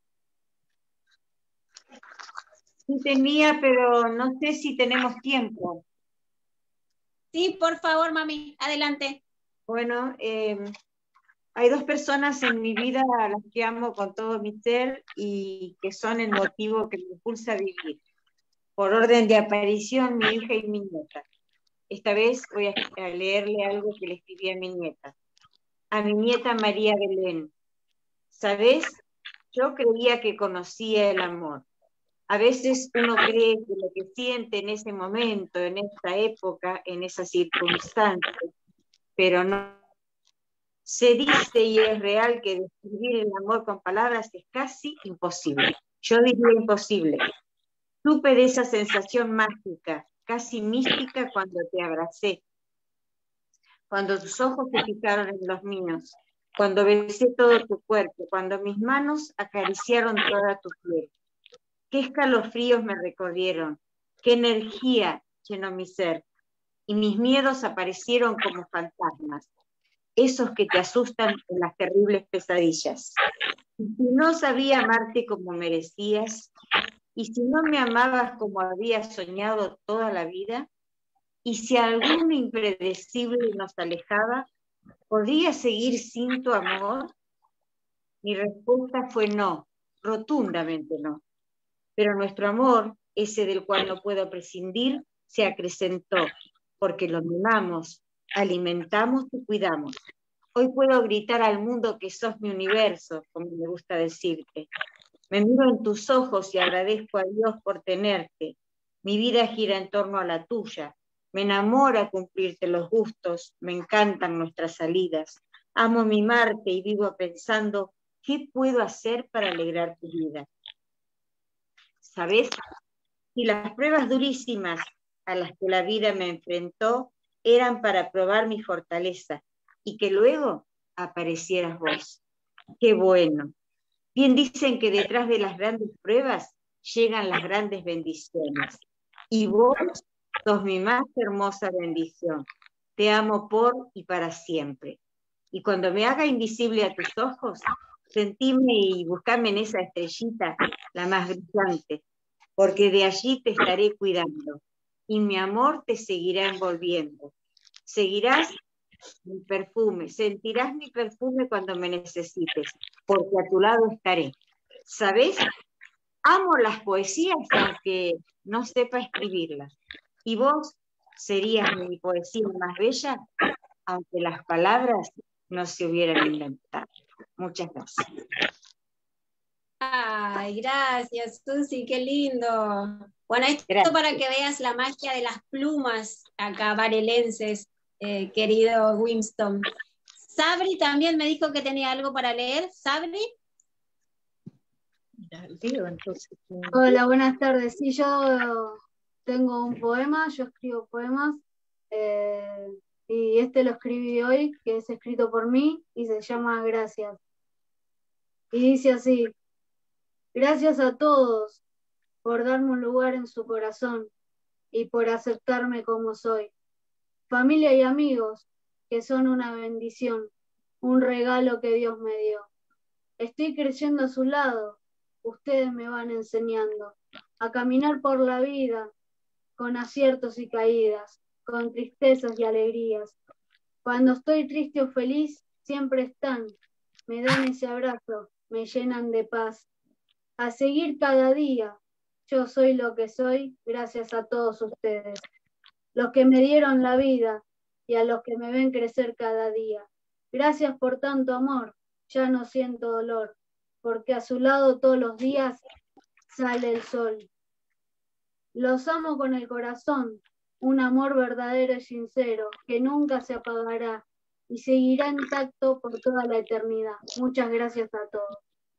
Sí tenía, pero no sé si tenemos tiempo. Sí, por favor, mami, adelante. Bueno, eh, hay dos personas en mi vida a las que amo con todo mi ser y que son el motivo que me impulsa a vivir. Por orden de aparición, mi hija y mi nieta. Esta vez voy a leerle algo que le escribí a mi nieta. A mi nieta María Belén. ¿Sabes? Yo creía que conocía el amor. A veces uno cree que lo que siente en ese momento, en esta época, en esa circunstancia, pero no. Se dice y es real que describir el amor con palabras es casi imposible. Yo diría imposible. Supe de esa sensación mágica, casi mística, cuando te abracé, cuando tus ojos se fijaron en los míos, cuando besé todo tu cuerpo, cuando mis manos acariciaron toda tu piel. Qué escalofríos me recorrieron, qué energía llenó mi ser, y mis miedos aparecieron como fantasmas, esos que te asustan en las terribles pesadillas. Y si no sabía amarte como merecías, y si no me amabas como había soñado toda la vida, Y si algún impredecible nos alejaba, ¿podría seguir sin tu amor? Mi respuesta fue no, rotundamente no. Pero nuestro amor, ese del cual no puedo prescindir, se acrecentó, porque lo mimamos, alimentamos y cuidamos. Hoy puedo gritar al mundo que sos mi universo, como me gusta decirte. Me miro en tus ojos y agradezco a Dios por tenerte. Mi vida gira en torno a la tuya. Me enamora cumplirte los gustos, me encantan nuestras salidas. Amo mimarte y vivo pensando, ¿qué puedo hacer para alegrar tu vida? ¿Sabes? Si las pruebas durísimas a las que la vida me enfrentó eran para probar mi fortaleza y que luego aparecieras vos. ¡Qué bueno! Bien dicen que detrás de las grandes pruebas llegan las grandes bendiciones. Y vos sos mi más hermosa bendición. Te amo por y para siempre. Y cuando me haga invisible a tus ojos, sentime y buscame en esa estrellita, la más brillante, porque de allí te estaré cuidando. Y mi amor te seguirá envolviendo. Seguirás mi perfume, sentirás mi perfume cuando me necesites, porque a tu lado estaré. ¿Sabes? Amo las poesías, aunque no sepa escribirlas. Y vos serías mi poesía más bella, aunque las palabras no se hubieran inventado. Muchas gracias. Ay, gracias, Susi, qué lindo. Bueno, esto gracias. Para que veas la magia de las plumas acá varelenses, eh, querido Winston. Sabri también me dijo que tenía algo para leer. ¿Sabri? Hola, buenas tardes. Sí, yo tengo un poema, yo escribo poemas, eh, y este lo escribí hoy, que es escrito por mí, y se llama Gracias. Y dice así: gracias a todos por darme un lugar en su corazón y por aceptarme como soy. Familia y amigos, que son una bendición, un regalo que Dios me dio. Estoy creciendo a su lado, ustedes me van enseñando a caminar por la vida con aciertos y caídas, con tristezas y alegrías. Cuando estoy triste o feliz, siempre están, me dan ese abrazo, me llenan de paz. A seguir cada día, yo soy lo que soy gracias a todos ustedes, los que me dieron la vida y a los que me ven crecer cada día. Gracias por tanto amor, ya no siento dolor, porque a su lado todos los días sale el sol. Los amo con el corazón, un amor verdadero y sincero, que nunca se apagará y seguirá intacto por toda la eternidad. Muchas gracias a todos.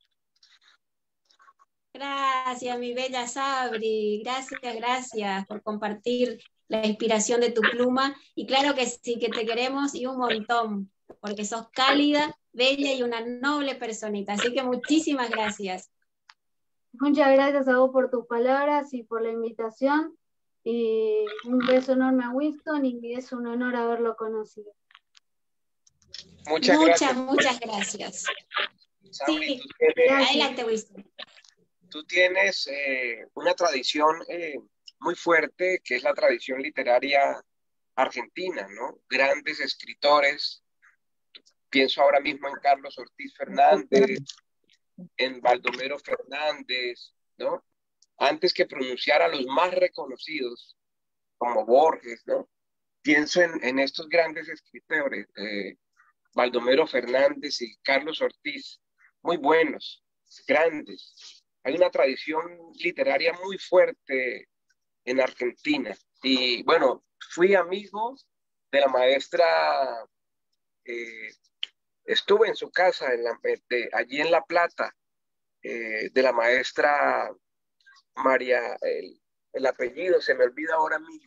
Gracias, mi bella Sabri, gracias, gracias por compartir la inspiración de tu pluma, y claro que sí, que te queremos y un montón, porque sos cálida, bella y una noble personita, así que muchísimas gracias. Muchas gracias a vos por tus palabras y por la invitación, y un beso enorme a Winston, y es un honor haberlo conocido. Muchas, muchas gracias. Muchas gracias. Sabri, sí, tienes, adelante, Winston. Tú tienes eh, una tradición eh, muy fuerte, que es la tradición literaria argentina, ¿no? Grandes escritores. Pienso ahora mismo en Carlos Ortiz Fernández, en Baldomero Fernández, ¿no? Antes que pronunciar a los más reconocidos, como Borges, ¿no? Pienso en, en estos grandes escritores, eh, Baldomero Fernández y Carlos Ortiz, muy buenos, grandes. Hay una tradición literaria muy fuerte en Argentina. Y bueno, fui amigo de la maestra, eh, estuve en su casa, en la, de, allí en La Plata, eh, de la maestra María, el, el apellido se me olvida ahora mismo.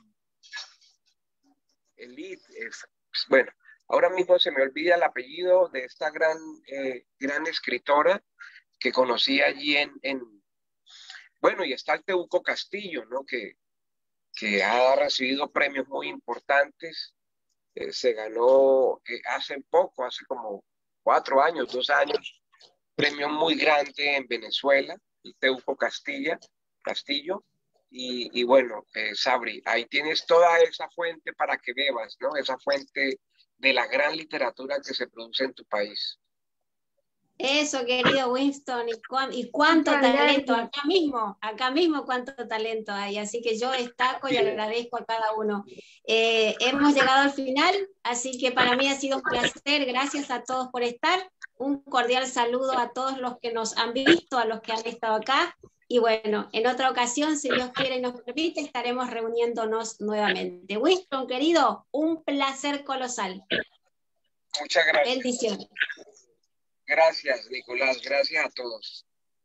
Elid, eh, bueno, ahora mismo se me olvida el apellido de esta gran, eh, gran escritora que conocí allí en, en... Bueno, y está el Teuco Castillo, ¿no? Que, que ha recibido premios muy importantes. Eh, se ganó eh, hace poco, hace como cuatro años, dos años, premio muy grande en Venezuela, el Teuco Castilla, Castillo. Y, y bueno, eh, Sabri, ahí tienes toda esa fuente para que bebas, ¿no? Esa fuente de la gran literatura que se produce en tu país. Eso, querido Winston, y, cuán, y cuánto Muchas talento, gracias. acá mismo, acá mismo cuánto talento hay, así que yo destaco y agradezco a cada uno. Eh, hemos llegado al final, así que para mí ha sido un placer, gracias a todos por estar, un cordial saludo a todos los que nos han visto, a los que han estado acá, y bueno, en otra ocasión, si Dios quiere y nos permite, estaremos reuniéndonos nuevamente. Winston, querido, un placer colosal. Muchas gracias. Bendiciones. Gracias, Nicolás. Gracias a todos.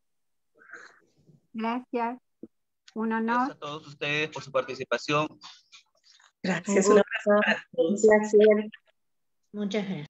Gracias. Un honor. Gracias a todos ustedes por su participación. Gracias, un abrazo para todos. Gracias. Muchas gracias.